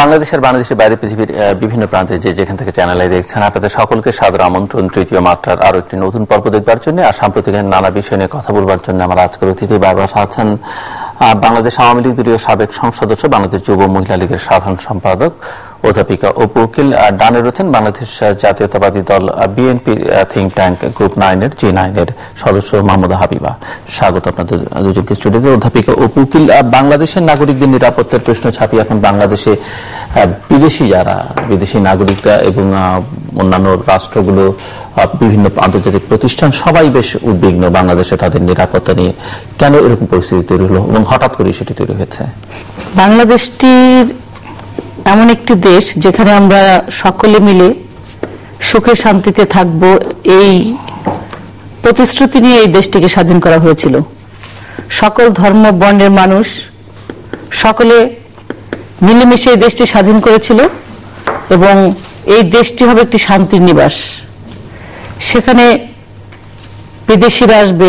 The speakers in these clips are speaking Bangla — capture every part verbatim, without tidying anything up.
বাংলাদেশের বাংলাদেশের বাইরে পৃথিবীর বিভিন্ন প্রান্তে যে যেখান থেকে চ্যানেলে দেখছেন আপনাদের সকলকে সাদর আমন্ত্রণ তৃতীয় মাত্রার আরো একটি নতুন পর্ব দেখবার জন্য আর সাম্প্রতিক নানা বিষয় নিয়ে কথা বলবার জন্য আমার আজকের অতিথি বারবার আছেন বাংলাদেশ আওয়ামী লীগ দলীয় সাবেক সংসদ সদস্য বাংলাদেশ যুব মহিলা লীগের সাধারণ সম্পাদক অধ্যাপিকা অপু উকিল, ডানে রয়েছেন বাংলাদেশ জাতীয়তাবাদী দল বিএনপি থিঙ্ক ট্যাঙ্ক গ্রুপ নাইনের জি নাইনের সদস্য মাহমুদা হাবিবা। স্বাগত আপনাদের দুজনকে স্টুডিওতে। অধ্যাপিকা অপু উকিল, বাংলাদেশের নাগরিকদের নিরাপত্তার প্রশ্ন ছাপিয়ে এখন বাংলাদেশে বিদেশি যারা বিদেশি নাগরিকরা এবং অন্যান্য রাষ্ট্রগুলো বিভিন্ন আন্তর্জাতিক প্রতিষ্ঠান সবাই বেশ উদ্বিগ্ন বাংলাদেশে তাদের নিরাপত্তা নিয়ে। কেন এরকম পরিস্থিতি তৈরি হলো এবং হঠাৎ করে সেটি তৈরি হয়েছে? বাংলাদেশটির এমন একটি দেশ যেখানে আমরা সকলে মিলে সুখে শান্তিতে থাকব, এই প্রতিশ্রুতি নিয়ে এই দেশটিকে স্বাধীন করা হয়েছিল। সকল ধর্ম বর্ণের মানুষ সকলে মিলেমিশে এই দেশটি স্বাধীন করেছিল এবং এই দেশটি হবে একটি শান্তির নিবাস। সেখানে বিদেশিরা আসবে,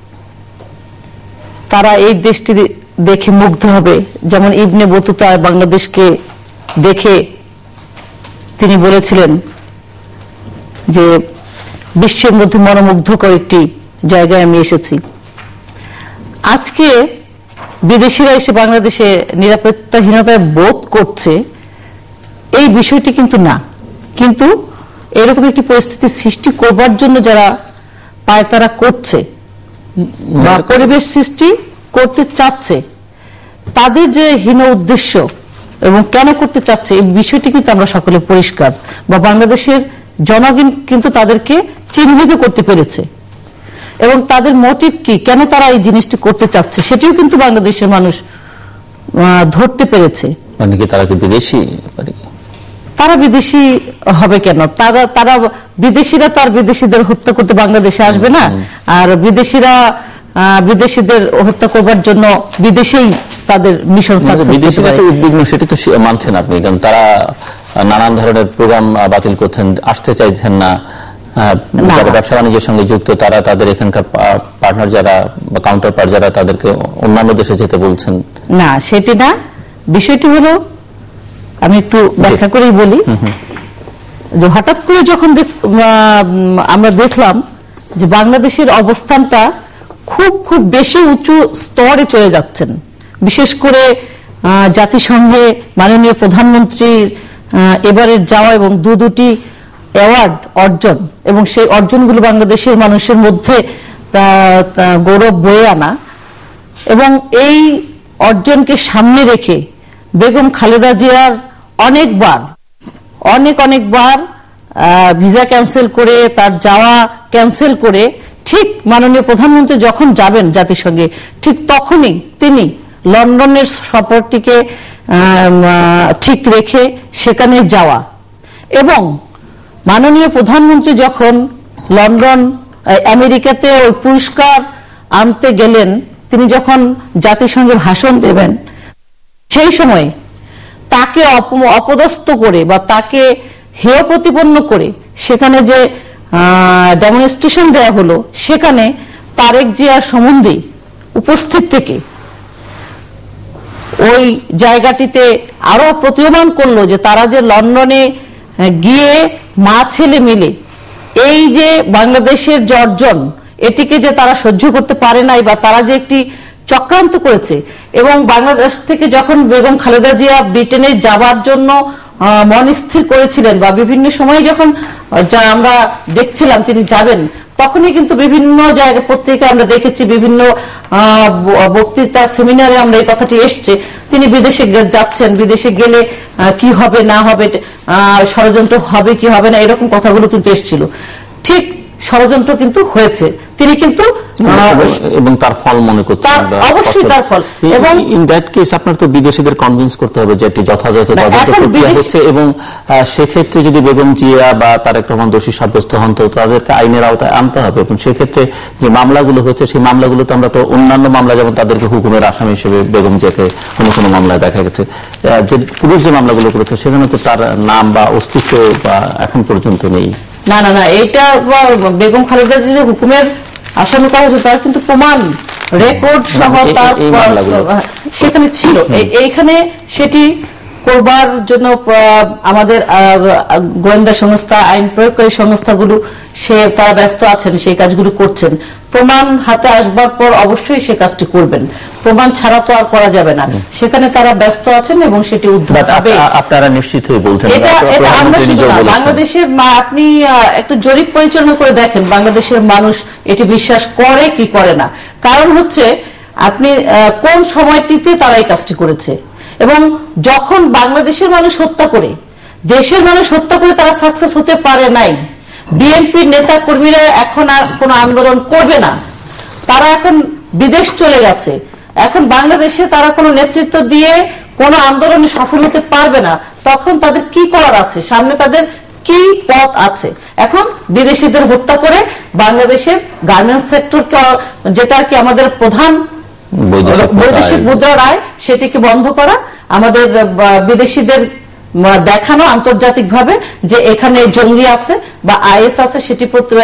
তারা এই দেশটি দেখে মুগ্ধ হবে। যেমন ইবনে বতুতা বাংলাদেশকে দেখে তিনি বলেছিলেন যে বিশ্বের মধ্যে মনোমুগ্ধকর একটি জায়গায় আমি এসেছি। আজকে বিদেশিরা এসে বাংলাদেশে নিরাপত্তাহীনতায় বোধ করছে, এই বিষয়টি কিন্তু না। কিন্তু এরকম একটি পরিস্থিতি সৃষ্টি করবার জন্য যারা পায়তারা করছে বা পরিবেশ সৃষ্টি করতে চাচ্ছে, তাদের যে হীন উদ্দেশ্য এবং কেন করতে চাচ্ছে এই বিষয়টি কিন্তু আমরা সকলে পরিষ্কার, বা বাংলাদেশের জনগণ কিন্তু তাদেরকে চিহ্নিত করতে পেরেছে এবং তাদের মোটিভ কি, কেন তারা এই জিনিসটি করতে চাচ্ছে সেটিও কিন্তু বাংলাদেশের মানুষ ধরতে পেরেছে। মানে কি তারা কি বিদেশি? তারা বিদেশি হবে কেন? তারা তারা বিদেশিরা তো আর বিদেশিদের হত্যা করতে বাংলাদেশে আসবে না, আর বিদেশিরা বিদেশিদের হত্যা করবার জন্য বিদেশেই তাদের মিশন সাকসেস। বিদেশিরা তো উদ্বিগ্ন, সেটি তো মানছেন আপনি, কারণ তারা নানান ধরনের প্রোগ্রাম বাতিল করছেন, আসতে চাইছেন না। যারা ব্যবসা বাণিজ্যের সঙ্গে যুক্ত তারা তাদের এখানকার পার্টনার যারা বা কাউন্টার পার্ট যারা তাদেরকে অন্যান্য দেশে যেতে বলছেন। না, সেটি না। বিষয়টি হলো, আমি একটু ব্যাখ্যা করেই বলি যে হঠাৎ করে যখন আমরা দেখলাম যে বাংলাদেশের অবস্থানটা খুব খুব বেশি উঁচু স্তরে চলে যাচ্ছেন, বিশেষ করে জাতিসংঘে মাননীয় প্রধানমন্ত্রীর এবারের যাওয়া এবং দু দুটি অ্যাওয়ার্ড অর্জন এবং সেই অর্জনগুলো বাংলাদেশের মানুষের মধ্যে গৌরব বয়ে আনা, এবং এই অর্জনকে সামনে রেখে বেগম খালেদা জিয়ার অনেকবার অনেক অনেকবার ভিসা ক্যান্সেল করে, তার যাওয়া ক্যান্সেল করে, ঠিক মাননীয় প্রধানমন্ত্রী যখন যাবেন জাতিসংঘে ঠিক তখনই তিনি লন্ডনের সফরটিকে ঠিক রেখে সেখানে যাওয়া, এবং মাননীয় প্রধানমন্ত্রী যখন লন্ডন আমেরিকাতে ওই পুরস্কার আনতে গেলেন, তিনি যখন জাতিসংঘে ভাষণ দেবেন সেই সময় তাকে অপদস্থ করে বা তাকে হেয় প্রতিপন্ন করে সেখানে যে ডেমনস্ট্রেশন দেয়া হলো, সেখানে তারেক জিয়ার সম্বন্ধে উপস্থিত থেকে ওই জায়গাটিতে আরো প্রতীয়মান করলো যে তারা যে লন্ডনে গিয়ে মা ছেলে মিলে এই যে বাংলাদেশের যে অর্জন এটিকে যে তারা সহ্য করতে পারে নাই, বা তারা যে একটি চক্রান্ত করেছে। এবং বাংলাদেশ থেকে যখন বেগম খালেদা জিয়া ব্রিটেনে যাবার জন্য মন স্থির করেছিলেন, বা বিভিন্ন সময় যখন আমরা দেখছিলাম তিনি যাবেন, তখনই কিন্তু বিভিন্ন জায়গায় পত্রিকা আমরা দেখেছি, বিভিন্ন বক্তৃতা সেমিনারে আমরা এই কথাটি এসছে, তিনি বিদেশে যাচ্ছেন, বিদেশে গেলে কি হবে না হবে, ষড়যন্ত্র হবে কি হবে না, এরকম কথাগুলো কিন্তু এসেছিল। ঠিক ষড়যন্ত্র কিন্তু হয়েছে, তিনি কিন্তু এবং তার ফল মনে করছেন অবশ্যই তার ফল। এবং ইন দ্যাট কেস আপনার তো বিদেশিদের কনভিন্স করতে হবে যে এটি যথাযথ তদন্ত প্রক্রিয়া হচ্ছে, এবং সেক্ষেত্রে যদি বেগম জিয়া বা তারেক রহমান দোষী সাব্যস্ত হন তো তাদেরকে আইনের আওতায় আনতে হবে। এবং সেক্ষেত্রে যে মামলাগুলো হচ্ছে সেই মামলাগুলোতে আমরা তো অন্যান্য মামলা যেমন তাদেরকে হুকুমের আসামি হিসেবে বেগম জিয়াকে কোনো কোনো মামলায় দেখা গেছে, যে পুলিশ যে মামলাগুলো করেছে সেখানে তো তার নাম বা অস্তিত্ব বা এখন পর্যন্ত নেই। না না না এটা বেগম খালেদা জিয়া হুকুমের আসামি করা হয়েছে তার কিন্তু প্রমাণ রেকর্ড সহ তার সেখানে ছিল। এইখানে সেটি করবার জন্য আমাদের গোয়েন্দা সংস্থা, আইন প্রয়োগকারী সংস্থাগুলো সে তারা ব্যস্ত আছেন, সেই কাজগুলো করছেন। প্রমাণ হাতে আসবার পর অবশ্যই সে কাজটি করবেন, প্রমাণ ছাড়া তো আর করা যাবে না। সেখানে তারা ব্যস্ত আছেন এবং সেটি উদ্ধার হবে। আপনারা নিশ্চিত হয়ে বলছেন এটা এটা আমরা শুধু না, বাংলাদেশের আপনি একটু জরিপ পরিচালনা করে দেখেন বাংলাদেশের মানুষ এটি বিশ্বাস করে কি করে না। কারণ হচ্ছে আপনি কোন সময়টিতে তারা এই কাজটি করেছে, এবং যখন বাংলাদেশের মানুষ হত্যা করে, দেশের মানুষ হত্যা করে তারা সাকসেস হতে পারে নাই। বিএনপির নেতা কর্মীরা এখন আর কোন আন্দোলন করবে না, তারা এখন বিদেশ চলে গেছে। এখন বাংলাদেশে তারা কোনো নেতৃত্ব দিয়ে কোনো আন্দোলনে সফল হতে পারবে না। তখন তাদের কি করার আছে, সামনে তাদের কি পথ আছে? এখন বিদেশিদের হত্যা করে বাংলাদেশের গার্মেন্টস সেক্টরকে, যেটা আর কি আমাদের প্রধান বৈদেশিক মুদ্রার আয়, সেটিকে বন্ধ করা, আমাদের বিদেশিদের দেখানো আন্তর্জাতিকভাবে যে এখানে জঙ্গি আছে বা আইএস আছে, সেটি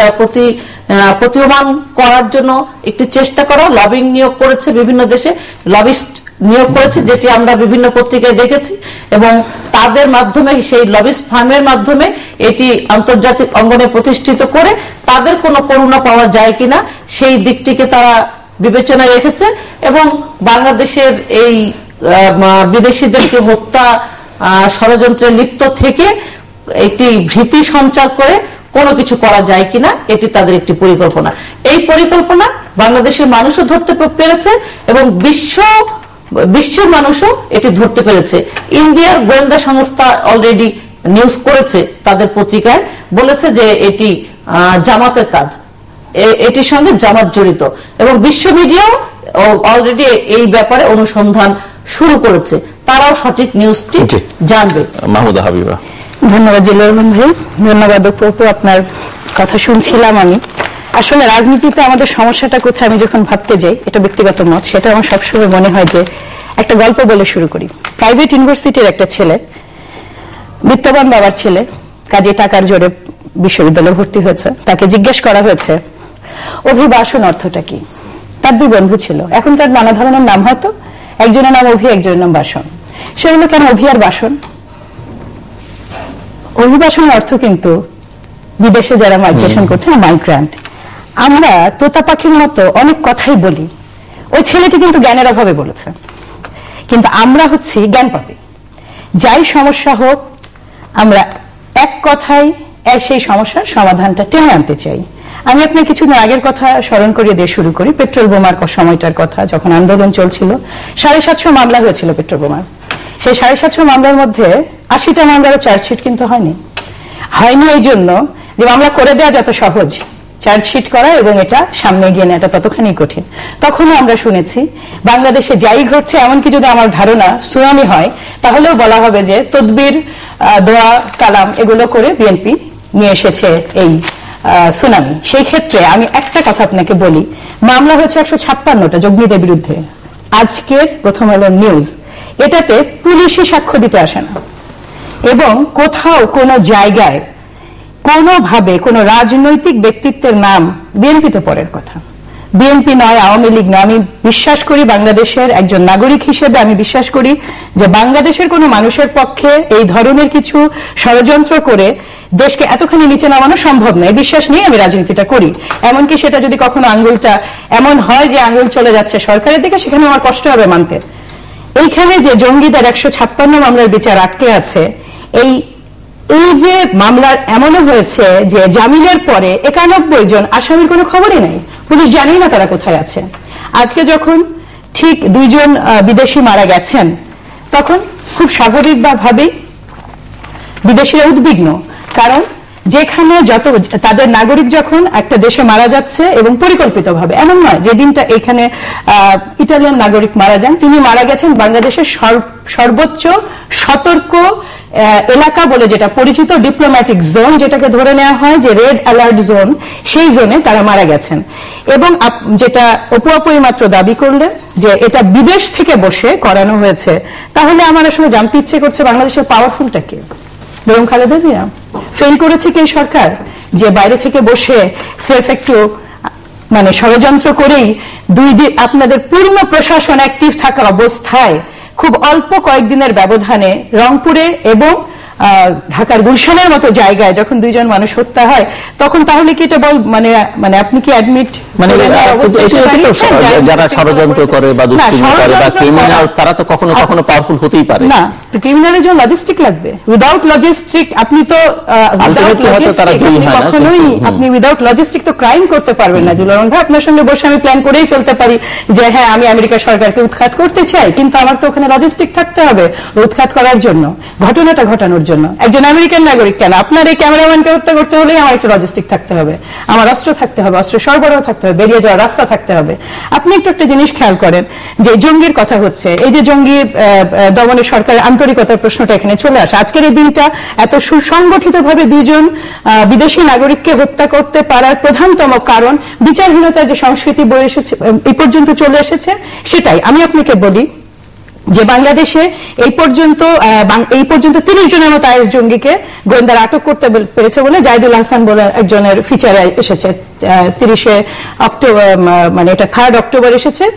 প্রতীয়মান করার জন্য একটি চেষ্টা করা। লবিং নিয়োগ করেছে বিভিন্ন দেশে, লবিস্ট নিয়োগ করেছে, যেটি আমরা বিভিন্ন পত্রিকায় দেখেছি, এবং তাদের মাধ্যমে, সেই লবিস্ট ফার্মের মাধ্যমে এটি আন্তর্জাতিক অঙ্গনে প্রতিষ্ঠিত করে তাদের কোনো করুণা পাওয়া যায় কিনা সেই দিকটিকে তারা বিবেচনায় রেখেছে। এবং বাংলাদেশের এই বিদেশিদেরকে হত্যা ষড়যন্ত্রে লিপ্ত থেকে একটি ভীতি সঞ্চার করে কোনো কিছু করা যায় কিনা, এটি তাদের একটি পরিকল্পনা। এই পরিকল্পনা বাংলাদেশের মানুষও ধরতে পেরেছে এবং বিশ্ব বিশ্বের মানুষও এটি ধরতে পেরেছে। ইন্ডিয়ার গোয়েন্দা সংস্থা অলরেডি নিউজ করেছে, তাদের পত্রিকায় বলেছে যে এটি জামাতের কাজ, এটির সঙ্গে জামাত জড়িত, এবং বিশ্ব মিডিয়াও অলরেডি এই ব্যাপারে অনুসন্ধান শুরু করেছে। তারাও সঠিক নিউজটি জানবে। মাহমুদা হাবিবা। ধন্যবাদ জিল্লুর রহমান ভাই, ধন্যবাদ অপু। আপনার কথা শুনছিলাম আমি। আসলে রাজনীতিতে আমাদের সমস্যাটা কোথায় আমি যখন ভাবতে যাই, এটা ব্যক্তিগত মত, সেটা আমার সবসময় মনে হয় যে একটা গল্প বলে শুরু করি। প্রাইভেট ইউনিভার্সিটির একটা ছেলে, বিত্তবান বাবার ছেলে, কাজে টাকার জোরে বিশ্ববিদ্যালয়ে ভর্তি হয়েছে। তাকে জিজ্ঞেস করা হয়েছে অভিবাসন অর্থটা কি। তার দুই বন্ধু ছিল, এখনকার নানা ধরনের নাম, হয়তো একজনের নাম অভি, একজনের নাম বাসন। সে হলো কেন অভি আর বাসন? অভিবাসনের অর্থ কিন্তু বিদেশে যারা মাইগ্রেশন করছে, মাইগ্রান্ট। আমরা তোতা পাখির মতো অনেক কথাই বলি, ওই ছেলেটি কিন্তু জ্ঞানের অভাবে বলেছে, কিন্তু আমরা হচ্ছি জ্ঞান পাপী। যাই সমস্যা হোক, আমরা এক কথায় সেই সমস্যার সমাধানটা টেনে আনতে চাই। আমি আপনার কিছুদিন আগের কথা স্মরণ করিয়ে দিয়ে শুরু করি। পেট্রোল বোমার সময়টার কথা, যখন আন্দোলন চলছিল, সাড়ে সাতশো মামলা হয়েছিল পেট্রোল বোমার। সেই সাড়ে সাতশো মামলার মধ্যে আশিটা মামলার চার্জশিট কিন্তু হয়নি। হয়নি এই জন্য যে মামলা করে দেওয়া যত সহজ, চার্জশিট করা এবং এটা সামনে গিয়ে নেওয়াটা ততখানি কঠিন। তখনও আমরা শুনেছি বাংলাদেশে যাই ঘটছে, এমনকি যদি আমার ধারণা সুনামি হয়, তাহলেও বলা হবে যে তদবির, দোয়া, কালাম এগুলো করে বিএনপি নিয়ে এসেছে এই সুনামি। সেই ক্ষেত্রে আমি একটা কথা আপনাকে বলি, মামলা হয়েছে একশো ছাপ্পান্নটা জঙ্গিদের বিরুদ্ধে। আজকের প্রথম আলো নিউজ, এটাতে পুলিশই সাক্ষ্য দিতে আসে না, এবং কোথাও কোনো জায়গায় কোনোভাবে কোনো রাজনৈতিক ব্যক্তিত্বের নাম, বিএনপি তো পরের কথা, বিএনপি নয়, আওয়ামী লীগ নয়, আমি বিশ্বাস করি বাংলাদেশের একজন নাগরিক হিসেবে আমি বিশ্বাস করি যে বাংলাদেশের কোনো মানুষের পক্ষে এই ধরনের কিছু ষড়যন্ত্র করে দেশকে এতখানি নিচে নামানো সম্ভব নয়। বিশ্বাস নিয়ে আমি রাজনীতিটা করি। এমনকি সেটা যদি কখনো আঙ্গুলটা এমন হয় যে আঙ্গুল চলে যাচ্ছে সরকারের দিকে, সেখানে আমার কষ্ট হবে মানতে। এইখানে যে জঙ্গিদের একশো ছাপ্পান্ন মামলার বিচার আটকে আছে, এই এই যে মামলার এমনও হয়েছে যে জামিনের পরে একানব্বই জন আসামির কোনো খবরই নেই, পুলিশ জানেই না তারা কোথায় আছে। আজকে যখন ঠিক দুইজন বিদেশি মারা গেছেন, তখন খুব স্বাভাবিকভাবেই বিদেশিরা উদ্বিগ্ন, কারণ যেখানে যত তাদের নাগরিক যখন একটা দেশে মারা যাচ্ছে এবং পরিকল্পিতভাবে, এমন নয় যে দিনটা এখানে ইটালিয়ান নাগরিক মারা যান, তিনি মারা গেছেন বাংলাদেশের সর্বোচ্চ সতর্ক এলাকা বলে যেটা পরিচিত, ডিপ্লোম্যাটিক জোন যেটাকে ধরে নেওয়া হয় যে রেড অ্যালার্ট জোন, সেই জোনে তারা মারা গেছেন। এবং যেটা অপু আপুই মাত্র দাবি করলেন যে এটা বিদেশ থেকে বসে করানো হয়েছে, তাহলে আমার আসলে জানতে ইচ্ছে করছে বাংলাদেশের পাওয়ারফুলটা কে? বেগম খালেদা জিয়া? ফেল করেছে কি সরকার যে বাইরে থেকে বসে স্রেফ একটু মানে ষড়যন্ত্র করেই দুই দিন আপনাদের পূর্ণ প্রশাসন অ্যাক্টিভ থাকা অবস্থায় খুব অল্প কয়েকদিনের ব্যবধানে রংপুরে এবং ঢাকার গুলশানের মতো জায়গায় যখন দুইজন মানুষ হত্যা হয়, তখন তাহলে কি এটা বল মানে মানে আপনি কি অ্যাডমিট মানে যারা ষড়যন্ত্র করে বা দুষ্কর্ম করে বা ক্রিমিনাল, তারা তো কখনো কখনো পাওয়ারফুল হতেই পারে না। ক্রিমিনালের জন্য লজিস্টিক লাগবে, উইদাউট লজিস্টিক আপনি তো কখনোই আপনি উইদাউট লজিস্টিক তো ক্রাইম করতে পারবেন না। জিল্লুর ভাই, আপনার সঙ্গে বসে আমি প্ল্যান করেই ফেলতে পারি যে হ্যাঁ আমি আমেরিকা সরকারকে উৎখাত করতে চাই, কিন্তু আমার তো ওখানে লজিস্টিক থাকতে হবে উৎখাত করার জন্য, ঘটনাটা ঘটানোর জন্য। একজন আমেরিকান নাগরিক কেন, আপনার এই ক্যামেরাম্যানকে হত্যা করতে হলে আমার একটা লজিস্টিক থাকতে হবে, আমার অস্ত্র থাকতে হবে, অস্ত্র সরবরাহ থাকতে হবে, বেরিয়ে যাওয়ার রাস্তা থাকতে হবে। আপনি একটু একটা জিনিস খেয়াল করেন যে জঙ্গির কথা হচ্ছে, এই যে জঙ্গি দমনে সরকারের আন্তরিকতার প্রশ্নটা এখানে চলে আসে। আজকের এই দিনটা এত সুসংগঠিত ভাবে দুইজন বিদেশি নাগরিককে হত্যা করতে পারার প্রধানতম কারণ বিচারহীনতার যে সংস্কৃতি বয়ে এসেছে এই পর্যন্ত চলে এসেছে সেটাই। আমি আপনাকে বলি যে বাংলাদেশে এই পর্যন্ত এই পর্যন্ত তিরিশ জনের মতো আইএস জঙ্গিকে গোয়েন্দারা আটক করতে পেরেছে বলে জাহিদুল হাসান বলে একজনের ফিচারে এসেছে তিরিশে অক্টোবর, মানে এটা থার্ড অক্টোবর এসেছে।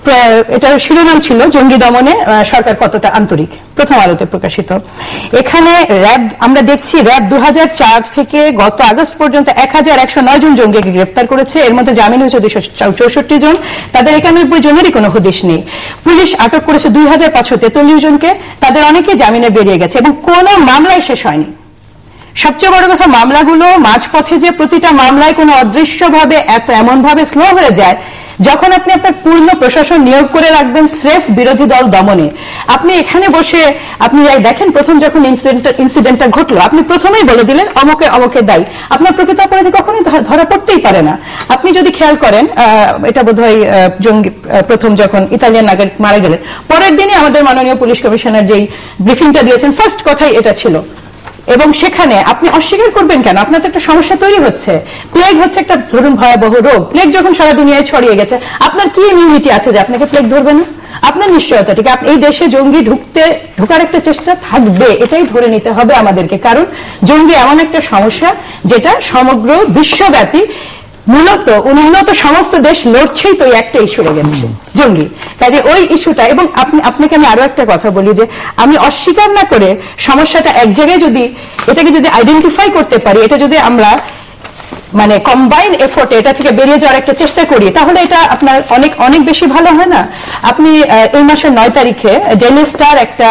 এটার শিরোনাম ছিল জঙ্গি দমনে সরকার কতটা আন্তরিক, প্রথম আলোতে প্রকাশিত। এখানে র্যাব, আমরা দেখছি র্যাব দু হাজার চার থেকে গত আগস্ট পর্যন্ত এক হাজার একশো নয় জন জঙ্গিকে গ্রেফতার করেছে, এর মধ্যে জামিন হয়েছে দুইশো চৌষট্টি জন, তাদের একানব্বই জনেরই কোনো হদিশ নেই। পুলিশ আটক করেছে দুই হাজার পাঁচশো তেতাল্লিশ জনকে, তাদের অনেকে জামিনে বেরিয়ে গেছে এবং কোনো মামলায় শেষ হয়নি। সবচেয়ে বড় কথা, মামলাগুলো মাঝপথে যে প্রতিটা মামলায় কোনো অদৃশ্যভাবে এত এমন ভাবে স্লো হয়ে যায়, যখন আপনি আপনার পূর্ণ প্রশাসন নিয়োগ করে রাখবেন স্রেফ বিরোধী দল দমনে, আপনি এখানে বসে আপনি দেখেন প্রথম যখন ইনসিডেন্টটা ঘটলো আপনি প্রথমেই বলে দিলেন অমকে অমকে দায়ী, আপনার প্রকৃত অপরাধী কখনোই ধরা পড়তেই পারে না। আপনি যদি খেয়াল করেন, এটা বোধহয় জঙ্গি প্রথম যখন ইতালিয়ান নাগরিক মারা গেলেন, পরের দিনই আমাদের মাননীয় পুলিশ কমিশনার যেই ব্রিফিংটা দিয়েছেন ফার্স্ট কথাই এটা ছিল। এবং সেখানে আপনি অস্বীকার করবেন কেন? আপনার তো একটা সমস্যা তৈরি হচ্ছে। প্লেগ হচ্ছে একটা ধরুন ভয়াবহ রোগ, প্লেগ যখন সারা দুনিয়ায় ছড়িয়ে গেছে, আপনার কি ইমিউনিটি আছে যে আপনাকে প্লেগ ধরবে না? আপনার নিশ্চয়তা ঠিক এই দেশে জঙ্গি ঢুকতে ঢোকার একটা চেষ্টা থাকবে, এটাই ধরে নিতে হবে আমাদেরকে। কারণ জঙ্গি এমন একটা সমস্যা যেটা সমগ্র বিশ্বব্যাপী মূলত উন্নত সমস্ত দেশ লড়ছেই তো একটা ইস্যু গেছে জঙ্গি, কাজে ওই ইস্যুটা। এবং আপনি আপনাকে আমি আরো একটা কথা বলি যে আমি অস্বীকার না করে সমস্যাটা এক জায়গায় যদি এটাকে যদি আইডেন্টিফাই করতে পারি, এটা যদি আমরা মানে কম্বাইন এফোর্টে এটা থেকে বেরিয়ে যাওয়ার একটা চেষ্টা করি, তাহলে এটা আপনার অনেক অনেক বেশি ভালো হয় না? আপনি এই মাসের নয় তারিখে ডেইলি স্টার একটা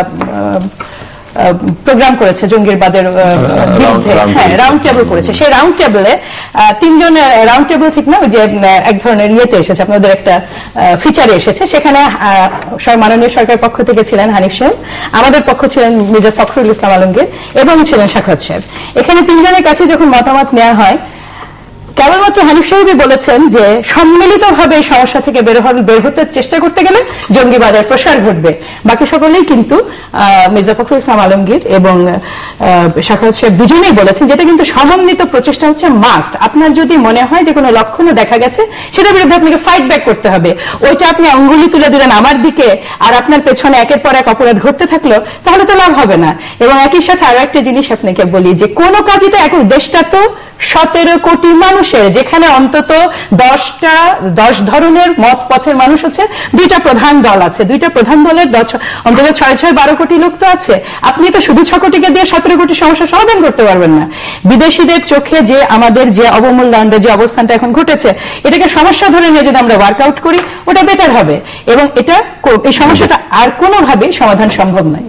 প্রোগ্রাম করেছে জঙ্গির বাদের বিরুদ্ধে, হ্যাঁ রাউন্ড টেবিল করেছে। সেই রাউন্ড টেবিলে তিনজন, রাউন্ড টেবিল ঠিক না, ওই যে এক ধরনের ইয়েতে এসেছে, আপনাদের একটা ফিচারে এসেছে, সেখানে মাননীয় সরকারের পক্ষ থেকে ছিলেন হানিফ সাহেব, আমাদের পক্ষ ছিলেন মির্জা ফখরুল ইসলাম আলমগীর এবং ছিলেন সাখাওয়াত সাহেব। এখানে তিনজনের কাছে যখন মতামত নেওয়া হয়, কেবলমাত্র হানিফ সাহেবই বলেছেন যে সম্মিলিতভাবে এই সমস্যা থেকে বের বের হতে চেষ্টা করতে গেলে জঙ্গিবাদের প্রসার ঘটবে। বাকি সকলেই কিন্তু মির্জা ফখরুল ইসলাম আলমগীর এবং সাখাওয়াত সাহেব দুজনেই বলেছেন যেটা কিন্তু সমন্বিত প্রচেষ্টা হচ্ছে মাস্ট। আপনার যদি মনে হয় যে কোনো লক্ষণও দেখা গেছে, সেটার বিরুদ্ধে আপনাকে ফাইট ব্যাক করতে হবে। ওইটা আপনি অঙ্গুলি তুলে দিলেন আমার দিকে আর আপনার পেছনে একের পর এক অপরাধ ঘটতে থাকলো, তাহলে তো লাভ হবে না। এবং একই সাথে আরো একটা জিনিস আপনাকে বলি যে কোনো কাজই তো এক, দেশটা তো সতেরো কোটি মানুষের, যেখানে অন্তত দশটা দশ ধরনের মত পথের মানুষ আছে, দুইটা প্রধান দল আছে, দুইটা প্রধান দলের অন্তত ছয় ছয় বারো কোটি লোক তো আছে। আপনি তো শুধু ছ কোটিকে দিয়ে সতেরো কোটি সমস্যার সমাধান করতে পারবেন না। বিদেশিদের চোখে যে আমাদের যে অবমূল্যায়নের যে অবস্থানটা এখন ঘটেছে, এটাকে সমস্যা ধরে নিয়ে যদি আমরা ওয়ার্কআউট করি ওটা বেটার হবে। এবং এটা এই সমস্যাটা আর কোনোভাবেই সমাধান সম্ভব নয়।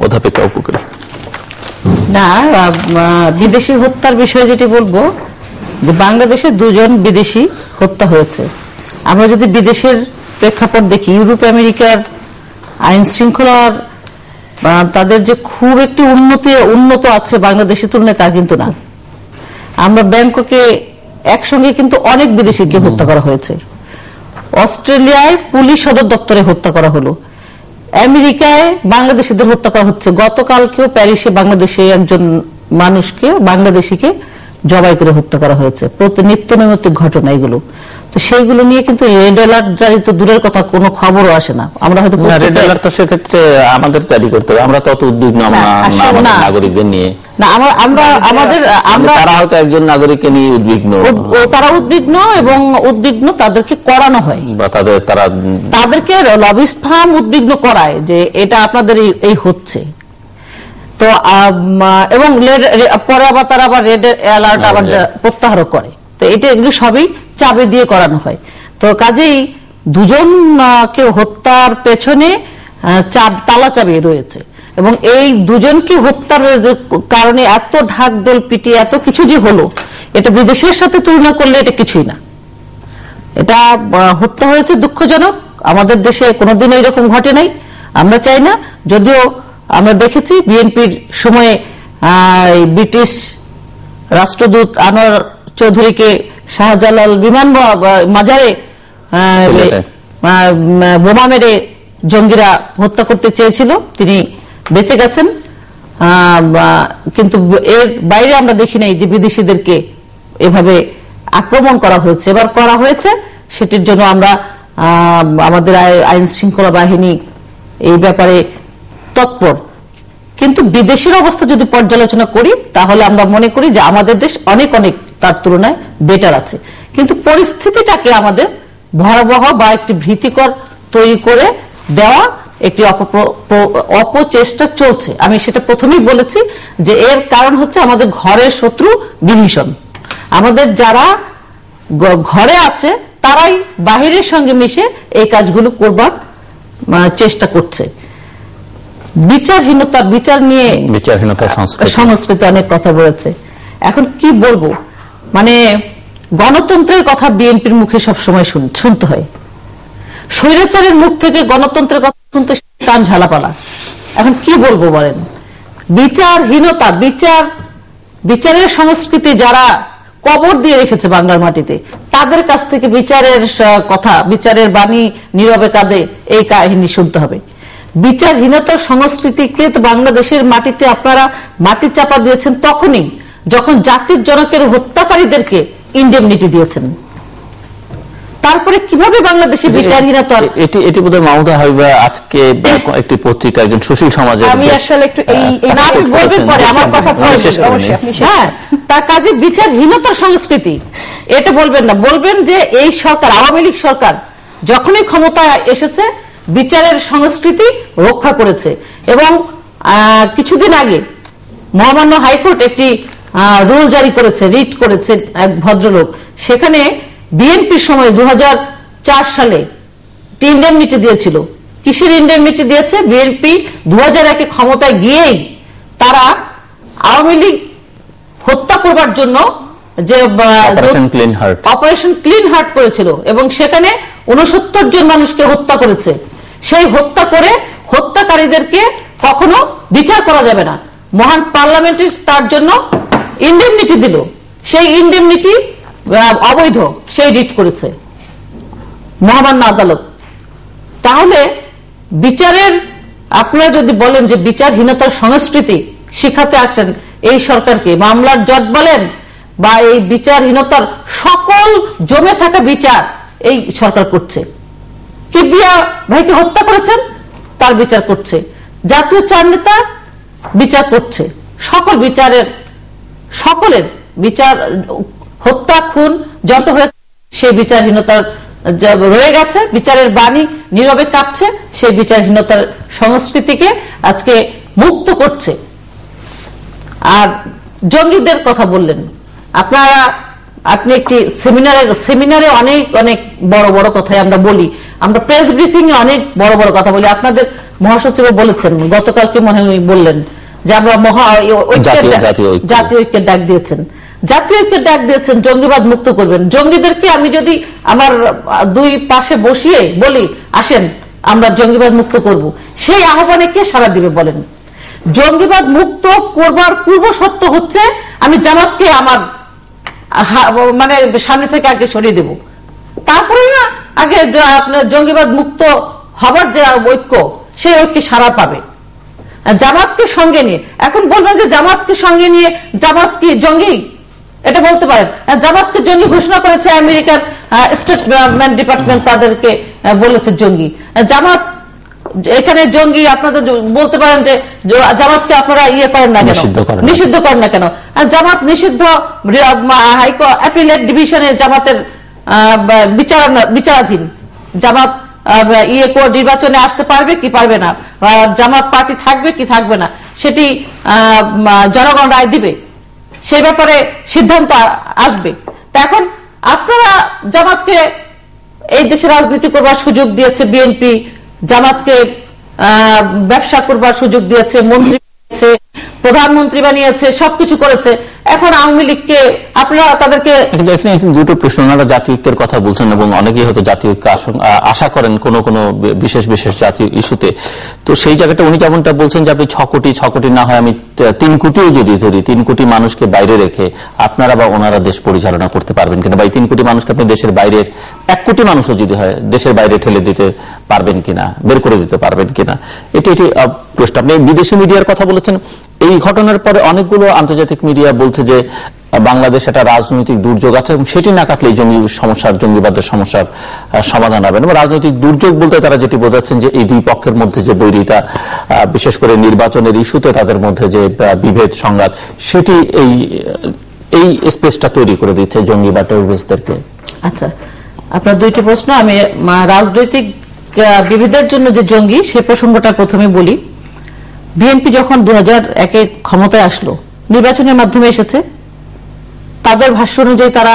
না, বিদেশি হত্যার বিষয়ে যেটি বলবো যে বাংলাদেশে দুজন বিদেশি হত্যা হয়েছে। আমরা যদি বিদেশের প্রেক্ষাপট দেখি, ইউরোপ আমেরিকার আইন শৃঙ্খলার তাদের যে খুব একটি উন্নতি উন্নত আছে বাংলাদেশের তুলনায় তা কিন্তু না। আমরা ব্যাংককে একসঙ্গে কিন্তু অনেক বিদেশিকে হত্যা করা হয়েছে। অস্ট্রেলিয়ায় পুলিশ সদর দপ্তরে হত্যা করা হলো, আমেরিকায় বাংলাদেশিদের হত্যা করা হচ্ছে। গতকালকেও প্যারিসে বাংলাদেশে একজন মানুষকে বাংলাদেশিকে জবাই করে হত্যা করা হয়েছে। প্রতি নিত্য নৈমিত্তিক ঘটনা এগুলো। তো সেইগুলো নিয়ে কিন্তু রেড অ্যালার্ট জারি তো দূরের কথা, কোনো খবরও আসে না। আমরা হয়তো রেড অ্যালার্ট তো সেক্ষেত্রে আমাদের জারি করতে হবে, আমরা তত উদ্বিগ্ন নাগরিকদের নিয়ে না। আমরা আমরা আমাদের আমরা তারা হয়তো একজন নাগরিককে নিয়ে উদ্বিগ্ন, তারা উদ্বিগ্ন এবং উদ্বিগ্ন তাদেরকে করানো হয়, বা তাদের তারা তাদেরকে লবিস্ট ফার্ম উদ্বিগ্ন করায় যে এটা আপনাদের এই হচ্ছে। তো এবং পরে আবার তারা আবার রেড অ্যালার্ট আবার প্রত্যাহার করে। তো এটা এগুলো সবই চাবি দিয়ে করানো হয়। তো কাজেই দুজনকে হত্যার পেছনে চাপ তালা চাবি রয়েছে, এবং এই দুজনকে হত্যার কারণে এত ঢাকঢোল পিটিয়ে এত কিছু যে হলো, এটা বিদেশের সাথে তুলনা করলে এটা কিছুই না। এটা হত্যা হয়েছে দুঃখজনক, আমাদের দেশে কোনোদিন এরকম ঘটে নাই, আমরা চাই না। যদিও আমরা দেখেছি বিএনপির সময়ে ব্রিটিশ রাষ্ট্রদূত আনোয়ার চৌধুরীকে শাহজালাল বিমান মাজারে বোমা মেরে জঙ্গিরা হত্যা করতে চেয়েছিল, তিনি বেঁচে গেছেন। কিন্তু এর বাইরে আমরা দেখি নাই যে বিদেশিদেরকে এভাবে আক্রমণ করা হয়েছে। এবার করা হয়েছে, সেটির জন্য আমরা আমাদের আইন শৃঙ্খলা বাহিনী এই ব্যাপারে তৎপর। কিন্তু বিদেশের অবস্থা যদি পর্যালোচনা করি তাহলে আমরা মনে করি যে আমাদের দেশ অনেক অনেক তার তুলনায় বেটার আছে। কিন্তু পরিস্থিতিটাকে আমাদের ভয়াবহ বা একটি ভীতিকর তৈরি করে দেওয়া একটি অপচেষ্টা চলছে। আমি সেটা প্রথমেই বলেছি যে এর কারণ হচ্ছে আমাদের ঘরের শত্রু বিভীষণ। আমাদের যারা ঘরে আছে তারাই বাহিরের সঙ্গে মিশে এই কাজগুলো করবার চেষ্টা করছে। বিচারহীনতা, বিচার নিয়ে বিচারহীনতা সংস্কৃতি অনেক কথা বলেছে। এখন কি বলবো, মানে গণতন্ত্রের কথা বিএনপির মুখে সবসময় শুনতে হয়, স্বৈরাচারের মুখ থেকে গণতন্ত্রের কথা শুনতে কান ঝালাপালা। এখন কি বলবো বলেন, বিচারহীনতা, বিচার বিচারের সংস্কৃতি যারা কবর দিয়ে রেখেছে বাংলার মাটিতে, তাদের কাছ থেকে বিচারের কথা, বিচারের বাণী নীরবে কাঁদে, এই কাহিনী শুনতে হবে। বিচারহীনতার সংস্কৃতিকে তো বাংলাদেশের মাটিতে আপনারা মাটি চাপা দিয়েছেন তখনই যখন জাতির জনকের হত্যাকারীদেরকে ইন্ডেমনিটি দিয়েছেন। তারপরে কিভাবে বাংলাদেশে বিচারহীনতা, এটি এটি বোধহয় মাহমুদা হাবিবা আজকে একটি পত্রিকা, একজন সুশীল সমাজের, আমি আসলে একটু এই বলবেন পরে আমার কথা হ্যাঁ, তার কাজে বিচারহীনতার সংস্কৃতি এটা বলবেন না, বলবেন যে এই সরকার, আওয়ামী লীগ সরকার যখনই ক্ষমতায় এসেছে বিচারের সংস্কৃতি রক্ষা করেছে। এবং কিছুদিন আগে মহামান্য হাইকোর্ট একটি রুল জারি করেছে, রিট করেছে এক ভদ্রলোক, সেখানে বিএনপির সময় দু হাজার চার সালে ইন্ডেমনিটি দিয়েছিল। কিসের ইন্ডেমনিটি দিয়েছে? বিএনপি দু হাজার একে ক্ষমতায় গিয়েই তারা আওয়ামী লীগ হত্যা করবার জন্য যে অপারেশন ক্লিন হার্ট করেছিল এবং সেখানে উনসত্তর জন মানুষকে হত্যা করেছে। সেই হত্যা করে হত্যাকারীদেরকে কখনো বিচার করা যাবে না, মহান পার্লামেন্টে তার জন্য ইন্ডেমনিটি দিল, সেই ইন্ডেমনিটি অবৈধ, সেই রিট করেছে মহামান্য আদালত। তাহলে বিচারের, আপনারা যদি বলেন যে বিচারহীনতার সংস্কৃতি শিখাতে আসেন এই সরকারকে, মামলার জট বলেন বা এই বিচারহীনতার সকল জমে থাকা বিচার এই সরকার করছে। কিবরিয়া ভাইকে হত্যা করেছেন, তার বিচার করছে, জাতীয় চার নেতা বিচার করছে, সকল বিচারের সকলের বিচার, হত্যা খুন যত হয়েছে সেই বিচারহীনতার রয়ে গেছে, বিচারের বাণী নীরবে কাঁপছে, সেই বিচারহীনতার সংস্কৃতিকে আজকে মুক্ত করছে। আর জঙ্গিদের কথা বললেন আপনারা, আপনি একটি সেমিনারে সেমিনারে অনেক অনেক বড় বড় কথাই আমরা বলি, আমরা প্রেস ব্রিফিং এ অনেক বড় বড় কথা বলি। আপনাদের মহাসচিব বলেছেন, গতকালকে মনে হয় বললেন যে আমরা মহা জাতীয় ঐক্যের ডাক দিয়েছেন, জাতীয় ঐক্যের ডাক দিয়েছেন, জঙ্গিবাদ মুক্ত করবেন। জঙ্গিদেরকে আমি যদি আমার দুই পাশে বসিয়ে বলি আসেন আমরা জঙ্গিবাদ মুক্ত করব, সেই আহ্বানে কে সাড়া দিবে বলেন? জঙ্গিবাদ মুক্ত করবার পূর্ব শর্ত হচ্ছে আমি জামাতকে আমার মানে সামনে থেকে আগে সরিয়ে দেব, তারপরে না আগে আপনার জঙ্গিবাদ মুক্ত হবার যে ঐক্য, সেই ঐক্যে সাড়া পাবে। জামাতকে সঙ্গে নিয়ে এখন বলবেন যে জামাতকে সঙ্গে নিয়ে জামাত কি জঙ্গি? এটা বলতে পারেন। জামাতকে জঙ্গি ঘোষণা করেছে আমেরিকার স্টেটমেন্ট ডিপার্টমেন্ট, তাদেরকে বলেছে জঙ্গি। জামাত এখানে জঙ্গি আপনাদের বলতে পারেন যে জামাতকে আপনারা ইয়ে করেন না কেন, নিষিদ্ধ করেন না কেন? জামাত নিষিদ্ধ হাইকোর্ট অ্যাপিলেট ডিভিশনে জামাতের বিচারাধীন। জামাত ইয়ে কোর্ট নির্বাচনে আসতে পারবে কি পারবে না, জামাত পার্টি থাকবে কি থাকবে না, সেটি জনগণ রায় দিবে, সেই ব্যাপারে সিদ্ধান্ত আসবে। এখন আপনারা জামাতকে এই দেশে রাজনীতি করবার সুযোগ দিয়েছে বিএনপি, জামাতকে ব্যবসা করবার সুযোগ দিয়েছে, মন্ত্রী বানিয়েছে, প্রধানমন্ত্রী বানিয়েছে, সবকিছু করেছে। এখন আওয়ামী লীগকে আপনারা তাদেরকে দুটো প্রশ্ন, ওনারা জাতীয় ঐক্যের কথা বলছেন এবং অনেকেই হয়তো জাতীয় ঐক্য আশা করেন কোন কোন বিশেষ বিশেষ জাতীয় ইস্যুতে। তো সেই জায়গাটা উনি যেমনটা বলছেন যে আপনি ছ কোটি ছ কোটি না হয় আমি তিন কোটিও যদি ধরি, তিন কোটি মানুষকে বাইরে রেখে আপনারা বা ওনারা দেশ পরিচালনা করতে পারবেন কিনা, বা এই তিন কোটি মানুষকে আপনি দেশের বাইরের এক কোটি মানুষও যদি হয় দেশের বাইরে ঠেলে দিতে পারবেন কিনা, বের করে দিতে পারবেন কিনা, এটি এটি প্রশ্ন। আপনি বিদেশি মিডিয়ার কথা বলেছেন। এই ঘটনার পরে অনেকগুলো আন্তর্জাতিক মিডিয়া বলছে যে বাংলাদেশ একটা রাজনৈতিক দুর্যোগ আছে এবং সেটি না কাটলে জঙ্গি সমস্যার, জঙ্গিবাদের সমস্যার সমাধান হবে না। রাজনৈতিক দুর্যোগ বলতে তারা যেটি বোঝাচ্ছেন যে এই দুই পক্ষের মধ্যে যে বৈরিতা, বিশেষ করে নির্বাচনের ইস্যুতে তাদের মধ্যে যে বিভেদ সংঘাত, সেটি এই এই স্পেসটা তৈরি করে দিচ্ছে জঙ্গি বা টেররিস্টদেরকে। আচ্ছা, আপনার দুইটি প্রশ্ন। আমি রাজনৈতিক বিভেদের জন্য যে জঙ্গি সে প্রসঙ্গটা প্রথমে বলি। বিএনপি যখন দু হাজার একে ক্ষমতায় আসলো, নির্বাচনের মাধ্যমে এসেছে। তাদের ভাষ্য অনুযায়ী তারা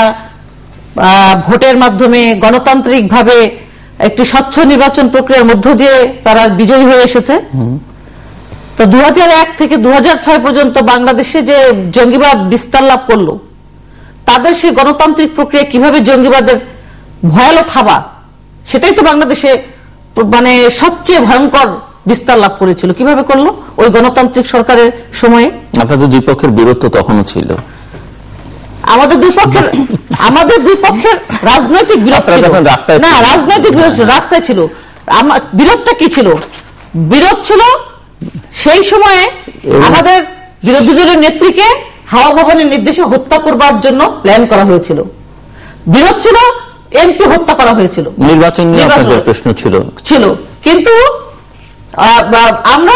ভোটের মাধ্যমে গণতান্ত্রিক ভাবে একটি স্বচ্ছ নির্বাচন প্রক্রিয়ার মধ্য দিয়ে তারা বিজয়ী হয়ে এসেছে। তো দু হাজার এক থেকে দু হাজার ছয় পর্যন্ত বাংলাদেশে যে জঙ্গিবাদ বিস্তার লাভ করলো, তাদের সেই গণতান্ত্রিক প্রক্রিয়া কিভাবে জঙ্গিবাদের ভয়ালো থাবা, সেটাই তো বাংলাদেশে মানে সবচেয়ে ভয়ঙ্কর বিস্তার লাভ করেছিল। কিভাবে করলো? ওই গণতান্ত্রিক সরকারের সময়ে। আপনাদের দুই পক্ষের বিরোধ তখনও ছিল। আমাদের দুই পক্ষের আমাদের দুই পক্ষের রাজনৈতিক বিরোধ ছিল না, রাজনৈতিক বিরোধ রাস্তায় ছিল। বিরোধটা কি ছিল? বিরোধ ছিল সেই সময়ে আমাদের বিরোধী দলের নেত্রীকে হাওয়া ভবনের নির্দেশে হত্যা করবার জন্য প্ল্যান করা হয়েছিল। বিরোধ ছিল এমপি হত্যা করা হয়েছিল, নির্বাচন নিয়ে আপনাদের প্রশ্ন ছিল ছিল কিন্তু আমরা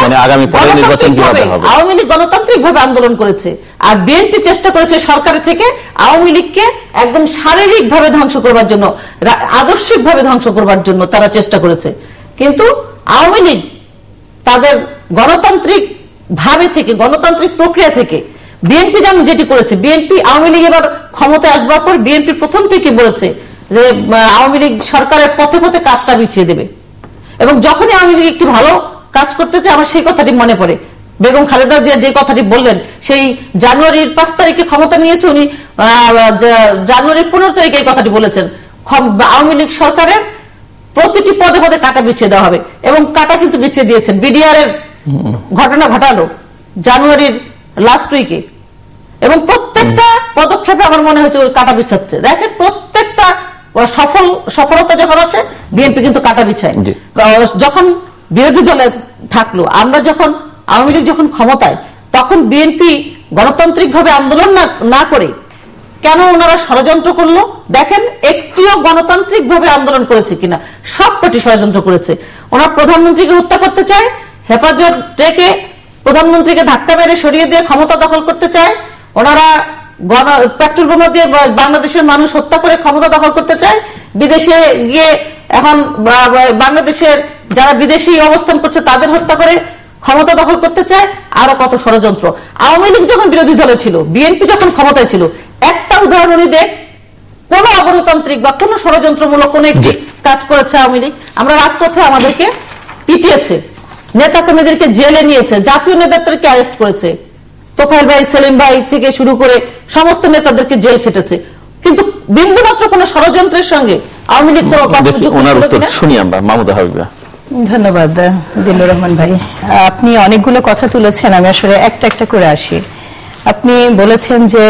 আওয়ামী লীগ গণতান্ত্রিক ভাবে আন্দোলন করেছে, আর বিএনপি চেষ্টা করেছে সরকারের থেকে আওয়ামী লীগকে একদম শারীরিক ভাবে ধ্বংস করবার জন্য, আদর্শিক ভাবে ধ্বংস করবার জন্য তারা চেষ্টা করেছে। কিন্তু আওয়ামী লীগ তাদের গণতান্ত্রিক ভাবে থেকে, গণতান্ত্রিক প্রক্রিয়া থেকে বিএনপি যেমন যেটি করেছে, বিএনপি আওয়ামী লীগ এবার ক্ষমতায় আসবার পর বিএনপি প্রথম থেকে বলেছে যে আওয়ামী লীগ সরকারের পথে পথে কাঠটা বিছিয়ে দেবে। এবং যখনই আওয়ামী লীগ একটি ভালো কাজ করতে চায়, আমার সেই কথাটি মনে পড়ে। বেগম খালেদা জিয়া যে কথাটি বললেন, সেই জানুয়ারির পাঁচ তারিখে ক্ষমতা নিয়েছে উনি, জানুয়ারির পনেরো তারিখে এই কথাটি বলেছেন, আওয়ামী লীগ সরকারের প্রতিটি পদে পদে কাটা বিছিয়ে দেওয়া হবে। এবং কাটা কিন্তু বিছিয়ে দিয়েছেন। বিডিআর এর ঘটনা ঘটালো জানুয়ারির লাস্ট উইকে, এবং প্রত্যেকটা পদক্ষেপে আমার মনে হয়েছে কাটা বিছাচ্ছে। দেখেন, প্রত্যেকটা সফল সফলতা যখন আসে বিএনপি কিন্তু কাটা বিছায়। যখন বিরোধী দলে থাকলো, আমরা যখন আওয়ামী লীগ যখন ক্ষমতায়, তখন বিএনপি গণতান্ত্রিক ভাবে আন্দোলন না করে কেন ওনারা ষড়যন্ত্র করলো? দেখেন, একটিও গণতান্ত্রিক ভাবে আন্দোলন করেছে কিনা? সবকটি ষড়যন্ত্র করেছে। ওনারা প্রধানমন্ত্রীকে হত্যা করতে চায়, হেফাজত ডেকে প্রধানমন্ত্রীকে ধাক্কা মেরে সরিয়ে দিয়ে ক্ষমতা দখল করতে চায়। ওনারা পেট্রোল বোমা দিয়ে বাংলাদেশের মানুষ হত্যা করে ক্ষমতা দখল করতে চায়। বিদেশে গিয়ে এখন বাংলাদেশের যারা বিদেশি অবস্থান করছে তাদের হত্যা করে ক্ষমতা দখল করতে চায়। আরো কত ষড়যন্ত্র। আওয়ামী লীগ যখন বিরোধী দলে ছিল, বিএনপি যখন ক্ষমতায় ছিল, একটা উদাহরণ উনি দেখ, কোন অগণতান্ত্রিক বা কোন ষড়যন্ত্রমূলক কোন একটি কাজ করেছে আওয়ামী লীগ? আমরা রাজপথে আমাদেরকে পিটিয়েছে, নেতা কর্মীদেরকে জেলে নিয়েছে, জাতীয় নেতাদেরকে অ্যারেস্ট করেছে, তোফায়েল ভাই, সেলিম ভাই থেকে শুরু করে সমস্ত নেতাদেরকে জেল খেটেছে। কিন্তু বিন্দুমাত্র কোন ষড়যন্ত্রের সঙ্গে আওয়ামী লীগ শুনি আমরা। মাহমুদা হাবিবা। ধন্যবাদ জিল্লুর রহমান ভাই, আপনি অনেকগুলো কথা তুলেছেন, আমি আসলে একটা একটা করে আসি। আপনি বলেছেন যে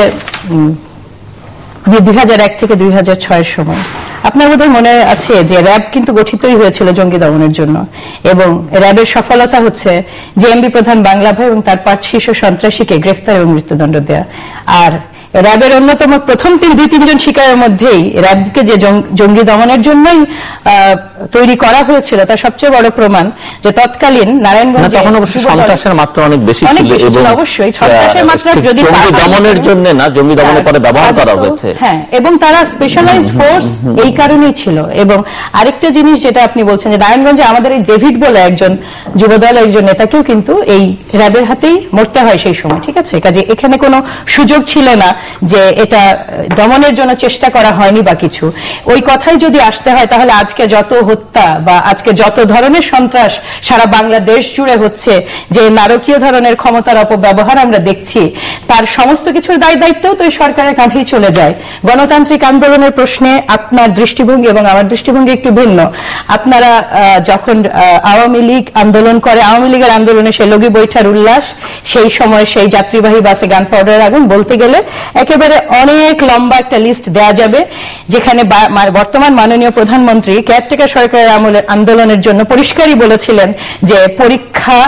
দুই হাজার এক থেকে দুই হাজার ছয়ের সময় আপনার বোধহয় মনে আছে যে র্যাব কিন্তু গঠিতই হয়েছিল জঙ্গি দমনের জন্য, এবং র্যাবের সফলতা হচ্ছে যে এমবি প্রধান বাংলা ভাই এবং তার পাঁচ শীর্ষ সন্ত্রাসীকে গ্রেফতার এবং মৃত্যুদণ্ড দেয়া। আর র্যাবের অন্যতম প্রথম তিন দুই তিনজন শিকারের মধ্যেই র্যাবকে যে জঙ্গি দমনের জন্যই তৈরি করা হয়েছিল তার সবচেয়ে বড় প্রমাণ যে তৎকালীন নারায়ণগঞ্জে তখন অবশ্যই সন্ত্রাসের মাত্রা অনেক বেশি ছিল এবং অবশ্যই সন্ত্রাসের মাত্রা যদি জঙ্গি দমনের জন্য না, জঙ্গি দমনের পরে ব্যবহার করা হয়েছে। হ্যাঁ, এবং তারা স্পেশালাইজড ফোর্স এই কারণেই ছিল। এবং আরেকটা জিনিস যেটা আপনি বলছেন যে নারায়ণগঞ্জে আমাদের এই ডেভিড বলে একজন যুবদল একজন নেতাকেও কিন্তু এই র্যাবের হাতেই মরতে হয় সেই সময়, ঠিক আছে? কাজে এখানে কোনো সুযোগ ছিল না যে এটা দমনের জন্য চেষ্টা করা হয়নি বা কিছু। ওই কথাই যদি আসতে হয় তাহলে আজকে যত হত্যা বা আজকে যত ধরনের সন্ত্রাস সারা বাংলাদেশ জুড়ে হচ্ছে, যে নারকীয় ধরনের ক্ষমতার অপব্যবহার আমরা দেখছি, তার সমস্ত কিছুর দায় দায়িত্বও তো এই সরকারের কাঁধেই চলে যায়। গণতান্ত্রিক আন্দোলনের প্রশ্নে আপনার দৃষ্টিভঙ্গি এবং আমার দৃষ্টিভঙ্গি একটু ভিন্ন। আপনারা যখন আওয়ামী লীগ আন্দোলন করে, আওয়ামী লীগের আন্দোলনে সেই লগি বৈঠার উল্লাস, সেই সময় সেই যাত্রীবাহী বাসে গান পাউডারের আগুন, বলতে গেলে একেবারে অনেক লম্বা একটা লিস্ট দেয়া যাবে, যেখানে বর্তমান মাননীয় প্রধানমন্ত্রী কেয়ারটেকার সরকারের আমলের আন্দোলনের জন্য পরিষ্কারই বলেছিলেন যে পরীক্ষা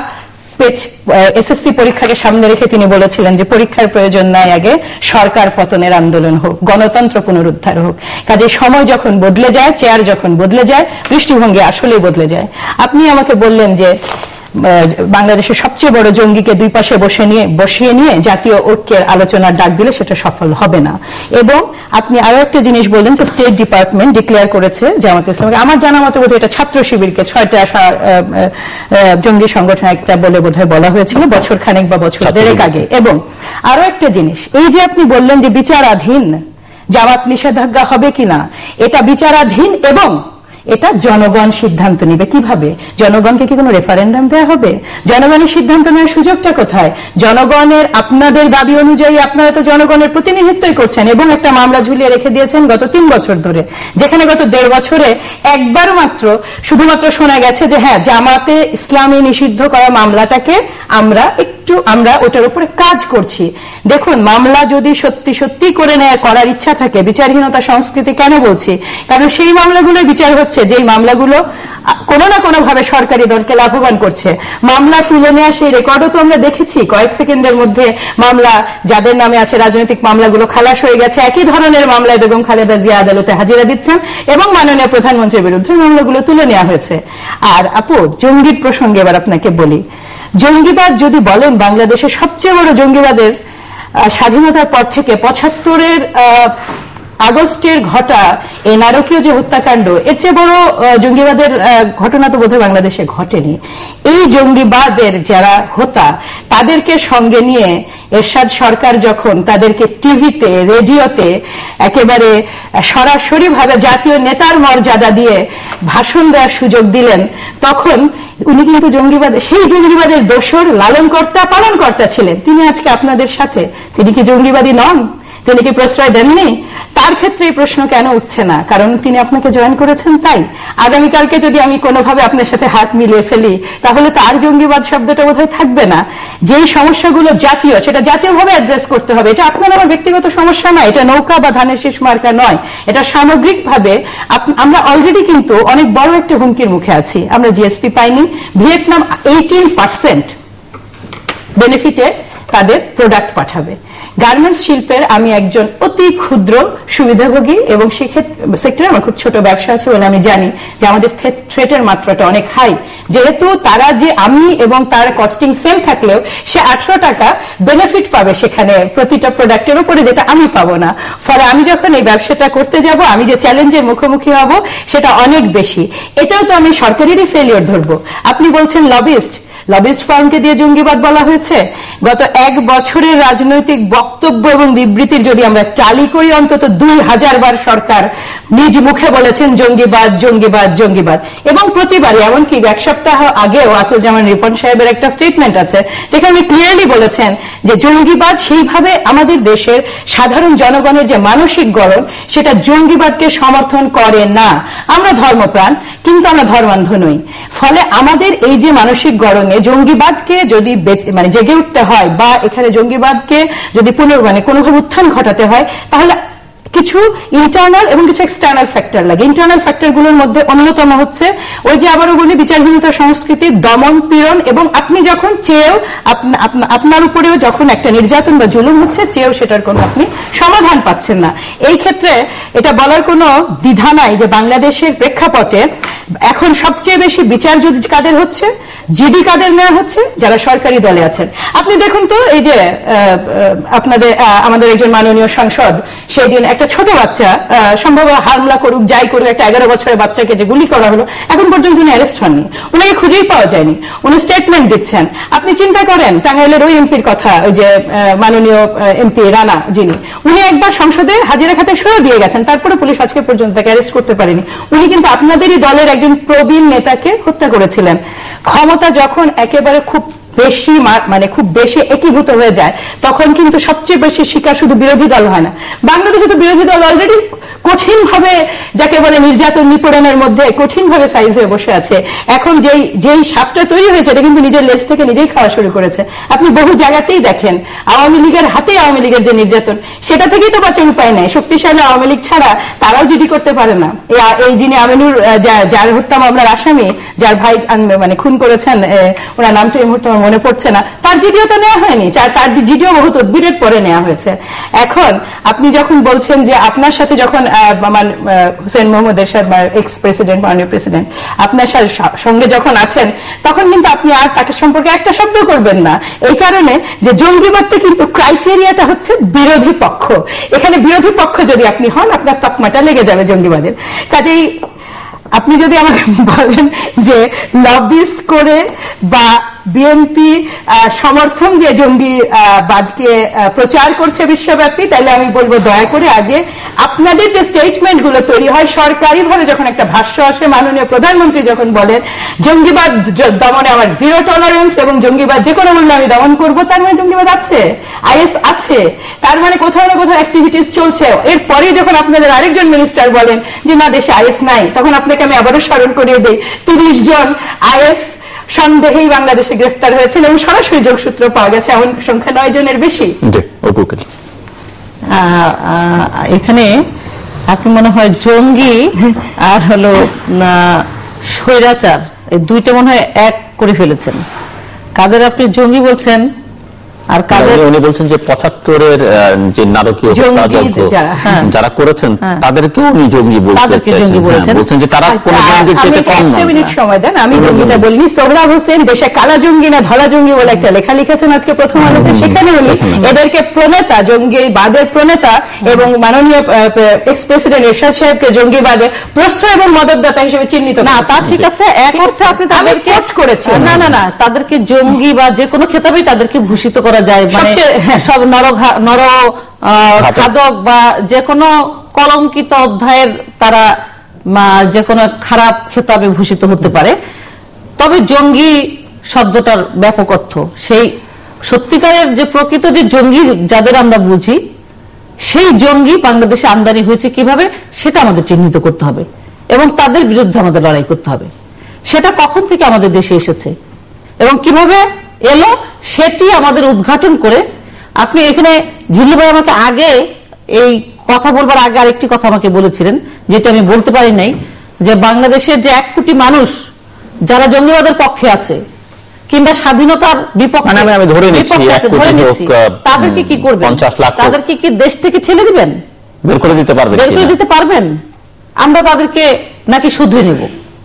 এসএসসি পরীক্ষাকে সামনে রেখে তিনি বলেছিলেন যে পরীক্ষার প্রয়োজন নাই, আগে সরকার পতনের আন্দোলন হোক, গণতন্ত্র পুনরুদ্ধার হোক। কাজে সময় যখন বদলে যায়, চেয়ার যখন বদলে যায়, দৃষ্টিভঙ্গি আসলেই বদলে যায়। আপনি আমাকে বললেন যে বাংলাদেশের সবচেয়ে বড় জঙ্গিকে দুই পাশে বসে নিয়ে বসিয়ে নিয়ে জাতীয় ঐক্যের আলোচনার ডাক দিলে সেটা সফল হবে না। এবং আপনি আরো একটা জিনিস বললেন যে স্টেট ডিপার্টমেন্ট ডিক্লেয়ার করেছে জামাত ইসলামকে। আমার জানা মতে বোধহয় এটা ছাত্র শিবিরকে ছয়টা জঙ্গি সংগঠন একটা বলে বোধহয় বলা হয়েছিল বছর খানেক বা বছর দেড়েক আগে। এবং আরো একটা জিনিস, এই যে আপনি বললেন যে বিচারাধীন জামাত নিষেধাজ্ঞা হবে কিনা, এটা বিচারাধীন এবং এটা জনগণ সিদ্ধান্ত নিবে। কিভাবে? জনগণকে কি কোনো রেফারেন্ডাম দেওয়া হবে? জনগণের সিদ্ধান্ত নেওয়ার সুযোগটা কোথায়? জনগণের, আপনাদের দাবি অনুযায়ী আপনারা তো জনগণের প্রতিনিধিত্বই করছেন এবং একটা মামলা ঝুলিয়ে রেখে দিয়েছেন গত তিন বছর ধরে, যেখানে গত দেড় বছরে একবার মাত্র শুধুমাত্র শোনা গেছে যে হ্যাঁ জামাতে ইসলামী নিষিদ্ধ করা মামলাটাকে আমরা একটু আমরা ওটার উপরে কাজ করছি। দেখুন, মামলা যদি সত্যি সত্যি করে নেয় করার ইচ্ছা থাকে, বিচারহীনতা সংস্কৃতি কেন বলছি? কারণ সেই মামলাগুলোই বিচার হচ্ছে যেই মামলাগুলো কোনো না কোনো ভাবে সরকারি দলকে লাভবান করছে। মামলা তুলে নেওয়া সেই রেকর্ডও তো আমরা দেখেছি, কয়েক সেকেন্ডের মধ্যে মামলা যাদের নামে আছে রাজনৈতিক মামলাগুলো খালাস হয়ে গেছে। একই ধরনের মামলায় বেগম খালেদা জিয়া আদালতে হাজিরা দিচ্ছেন এবং মাননীয় প্রধানমন্ত্রীর বিরুদ্ধে মামলাগুলো তুলে নেওয়া হয়েছে। আর আপু, জঙ্গির প্রসঙ্গে এবার আপনাকে বলি, জঙ্গিবাদ যদি বলেন বাংলাদেশের সবচেয়ে বড় জঙ্গিবাদের স্বাধীনতার পর থেকে পঁচাত্তরের আগস্টের ঘটা এই নারকীয় যে হত্যাকাণ্ড, এর চেয়ে বড় জঙ্গিবাদের ঘটনা তো বোধহয় বাংলাদেশে ঘটেনি। এই জঙ্গিবাদের যারা হোতা তাদেরকে সঙ্গে নিয়ে এরশাদ সরকার যখন তাদেরকে টিভিতে রেডিওতে একেবারে সরাসরি ভাবে জাতীয় নেতার মর্যাদা দিয়ে ভাষণ দেওয়ার সুযোগ দিলেন, তখন উনি কিন্তু জঙ্গিবাদের সেই জঙ্গিবাদের দোসর লালনকর্তা পালনকর্তা ছিলেন। তিনি আজকে আপনাদের সাথে, তিনি কি জঙ্গিবাদী নন? তিনি কি প্রশ্রয় দেননি? তার ক্ষেত্রে এই প্রশ্ন কেন উঠছে না? কারণ তিনি আপনাকে জয়েন করেছেন তাই। আগামীকালকে যদি আমি কোনোভাবে আপনার সাথে হাত মিলিয়ে ফেলি তাহলে তো আর জঙ্গিবাদ শব্দটা বোধহয় থাকবে না। যেই সমস্যাগুলো জাতীয়, সেটা জাতীয়ভাবে অ্যাড্রেস করতে হবে। এটা আপনার আমার ব্যক্তিগত সমস্যা নয়, এটা নৌকা বা ধানের শীষ মার্কা নয়, এটা সামগ্রিকভাবে আমরা অলরেডি কিন্তু অনেক বড় একটা হুমকির মুখে আছি। আমরা জিএসপি পাইনি, ভিয়েতনাম এইটিন পার্সেন্ট বেনিফিটে তাদের প্রোডাক্ট পাঠাবে। গার্মেন্টস শিল্পের আমি একজন অতি ক্ষুদ্র সুবিধাভোগী এবং সেক্টরে আমার খুব ছোট ব্যবসা আছে বলে আমি জানি যে আমাদের থ্রেটের মাত্রাটা অনেক হাই। যেহেতু তারা যে আমি এবং তার কস্টিং সেম থাকলেও সে আঠারো টাকা বেনিফিট পাবে সেখানে প্রতিটা প্রোডাক্টের উপরে, যেটা আমি পাবো না। ফলে আমি যখন এই ব্যবসাটা করতে যাব আমি যে চ্যালেঞ্জের মুখোমুখি হব সেটা অনেক বেশি। এটাও তো আমি সরকারেরই ফেলিওর ধরবো। আপনি বলছেন লবিস্ট, লবিস্ট ফার্মকে দিয়ে জঙ্গিবাদ বলা হয়েছে। গত এক বছরের রাজনৈতিক বক্তব্য এবং বিবৃতির যদি আমরা টালি করি, অন্তত দুই হাজার বার সরকার নিজ মুখে বলেছেন জঙ্গিবাদ জঙ্গিবাদ জঙ্গিবাদ। এবং প্রতিবারই, এমনকি এক সপ্তাহ আগেও আসুজ্জামান রিপন সাহেবের একটা স্টেটমেন্ট আছে যেখানে ক্লিয়ারলি বলেছেন যে জঙ্গিবাদ সেইভাবে আমাদের দেশের সাধারণ জনগণের যে মানসিক গড়ন সেটা জঙ্গিবাদকে সমর্থন করে না। আমরা ধর্মপ্রাণ কিন্তু আমরা ধর্মান্ধ নই। ফলে আমাদের এই যে মানসিক গড়নে জঙ্গিবাদকে যদি মানে জেগে উঠতে হয় বা এখানে জঙ্গিবাদকে যদি পুনর মানে কোনোভাবে উত্থান ঘটাতে হয়, তাহলে কিছু ইন্টারনাল এবং কিছু এক্সটার্নাল ফ্যাক্টর লাগে। ইন্টারনাল ফ্যাক্টরগুলোর মধ্যে অন্যতম হচ্ছে ওই যে আবারও বলি বিচারহীনতা সংস্কৃতি, দমন পীড়ন, এবং আপনি যখন চেয়েও আপনার উপরেও যখন একটা নির্যাতন বা জুলুম হচ্ছে, চেয়েও সেটার কোনো আপনি সমাধান পাচ্ছেন না। এই ক্ষেত্রে এটা বলার কোনো দ্বিধা নাই যে বাংলাদেশের প্রেক্ষাপটে এখন সবচেয়ে বেশি বিচার যদি কাদের হচ্ছে, জিডি কাদের নেওয়া হচ্ছে, যারা সরকারি দলে আছেন। আপনি দেখুন তো এই যে আপনাদের আমাদের একজন মাননীয় সাংসদ সেদিন একটা ছোট বাচ্চা সম্ভব হামলা করুক যাই করুক একটা এগারো বছরের বাচ্চাকে যে গুলি করা হলো, এখন পর্যন্ত উনি অ্যারেস্ট হননি, উনাকে খুঁজেই পাওয়া যায়নি, উনি স্টেটমেন্ট দিচ্ছেন। আপনি চিন্তা করেন টাঙ্গাইলের ওই এমপির কথা, ওই যে মাননীয় এমপি রানা যিনি, উনি একবার সংসদে হাজিরা খাতে সরে দিয়ে গেছেন, তারপরে পুলিশ আজকে পর্যন্ত তাকে অ্যারেস্ট করতে পারেনি। উনি কিন্তু আপনাদেরই দলের একজন প্রবীণ নেতাকে হত্যা করেছিলেন। ক্ষমতা যখন একেবারে খুব বেশি মানে খুব বেশি একীভূত হয়ে যায় তখন কিন্তু সবচেয়ে বেশি শিকার শুধু বিরোধী দল হয় না। বাংলাদেশে তো বিরোধী দল অলরেডি কঠিন ভাবে যাকে বলে নির্যাতন নিপীড়নের মধ্যে কঠিন ভাবে সাইজ হয়ে বসে আছে। এখন যেই যেই সাপটা তৈরি হয়েছে এটা কিন্তু নিজের লেজ থেকে নিজেই খাওয়া শুরু করেছে। আপনি বহু জায়গাতেই দেখেন আওয়ামী লীগের হাতে আওয়ামী লীগের যে নির্যাতন, সেটা থেকেই তো বাঁচার উপায় নেই। শক্তিশালী আওয়ামী লীগ ছাড়া তারাও জিডি করতে পারে না। এই যিনি আমিনুর যার হত্যা মামলার আসামি, যার ভাই মানে খুন করেছেন, ওনার নামটা এই মুহূর্তে আমার মনে পড়ছে না, তার জিডিও তো নেওয়া হয়নি, তার জিডিও বহু তদবিরের পরে নেওয়া হয়েছে। এখন আপনি যখন বলছেন যে আপনার সাথে যখন হুসেইন মোহাম্মদ এরশাদ এক্স প্রেসিডেন্ট, মাননীয় প্রেসিডেন্ট আপনার সঙ্গে যখন আছেন তখন কিন্তু আপনি আর তাকে সম্পর্কে একটা শব্দ করবেন না, এই কারণে যে জঙ্গিবাদটা কিন্তু ক্রাইটেরিয়াটা হচ্ছে বিরোধী পক্ষ। এখানে বিরোধী পক্ষ যদি আপনি হন আপনার তকমাটা লেগে যাবে জঙ্গিবাদের। কাজেই আপনি যদি আমাকে বলেন যে লবিস্ট করে বা বিএনপি সমর্থন দিয়ে জঙ্গিবাদকে প্রচার করছে বিশ্বব্যাপী, তাহলে আমি বলবো দয়া করে আগে আপনাদের যে স্টেটমেন্ট গুলো তৈরি হয় সরকারি ভাবে, যখন একটা ভাষ্য আসে, মাননীয় প্রধানমন্ত্রী যখন বলেন জঙ্গিবাদ দমনে আমার জিরো টলারেন্স এবং জঙ্গিবাদ যে কোনো মূল্যে আমি দমন করবো, তার মানে জঙ্গিবাদ আছে, আইএস আছে, তার মানে কোথাও না কোথাও অ্যাক্টিভিটিস চলছে। এরপরে যখন আপনাদের আরেকজন মিনিস্টার বলেন যে না দেশে আইএস নাই, তখন আপনাকে আমি আবারও স্মরণ করিয়ে দিই তিরিশ জন আইএস সন্দেহেই বাংলাদেশে গ্রেফতার হয়েছিল এবং সরাসরি যোগসূত্র পাওয়া গেছে, এমন সংখ্যা নয় জনের বেশি। এখানে আপনি মনে হয় জঙ্গি আর হলো স্বৈরাচার এই দুইটা মনে হয় এক করে ফেলেছেন। কাদের আপনি জঙ্গি বলছেন আর কাদের উনি বলছেন যে পঁচাত্তরের যে নারকীয় হত্যাযজ্ঞ যারা করেছেন তাদেরকেও উনি জঙ্গি বলছেন, বলছেন যে তারা কোন জঙ্গির চেয়ে কম নয়। একটা মিনিট সময় দেন, আমি জঙ্গিটা বলিনি। সোহরাব হোসেন দেশে কালা জঙ্গি না ধলা জঙ্গি বলে একটা লেখা লিখেছেন আজকে প্রথম আলোতে, সেখানে উনি এদেরকে প্রণেতা, জঙ্গিবাদের প্রণেতা এবং মাননীয় এক্স প্রেসিডেন্ট এরশাদ সাহেবকে জঙ্গিবাদের প্রশ্রয় এবং মদতদাতা হিসেবে চিহ্নিত না। তা ঠিক আছে, এক হচ্ছে আপনি তাদেরকে করেছেন, না না না তাদেরকে জঙ্গি বা যে কোনো খেতাবেই তাদেরকে ভূষিত করা যায়, মানে সব নর নর খাদক বা যে কোনো কলঙ্কিত অধ্যায়ের তারা যে কোনো খারাপ খেতাবে ভূষিত হতে পারে। তবে জঙ্গি শব্দটার ব্যাপক অর্থ, সেই সত্যিকারের যে প্রকৃত যে জঙ্গি যাদের আমরা বুঝি, সেই জঙ্গি বাংলাদেশে আমদানি হয়েছে কিভাবে সেটা আমাদের চিহ্নিত করতে হবে এবং তাদের বিরুদ্ধে আমাদের লড়াই করতে হবে। সেটা কখন থেকে আমাদের দেশে এসেছে এবং কিভাবে এলো সেটি আমাদের উদ্ঘাটন করে, আপনি এখানে ঝিল্লু ভাই আমাকে আগে এই কথা বলবার আগে আরেকটি কথা আমাকে বলেছিলেন যেটা আমি বলতে পারি নাই, যে বাংলাদেশের যে এক কোটি মানুষ যারা জঙ্গিবাদের পক্ষে আছে কিংবা স্বাধীনতার বিপক্ষে, আমি ধরে নিচ্ছি তাদেরকে কি করবেন? তাদেরকে কি দেশ থেকে ঠেলে দিবেন, বের করে দিতে পারবেন? বের করে দিতে পারবেন? আমরা তাদেরকে নাকি শুধরে নেব?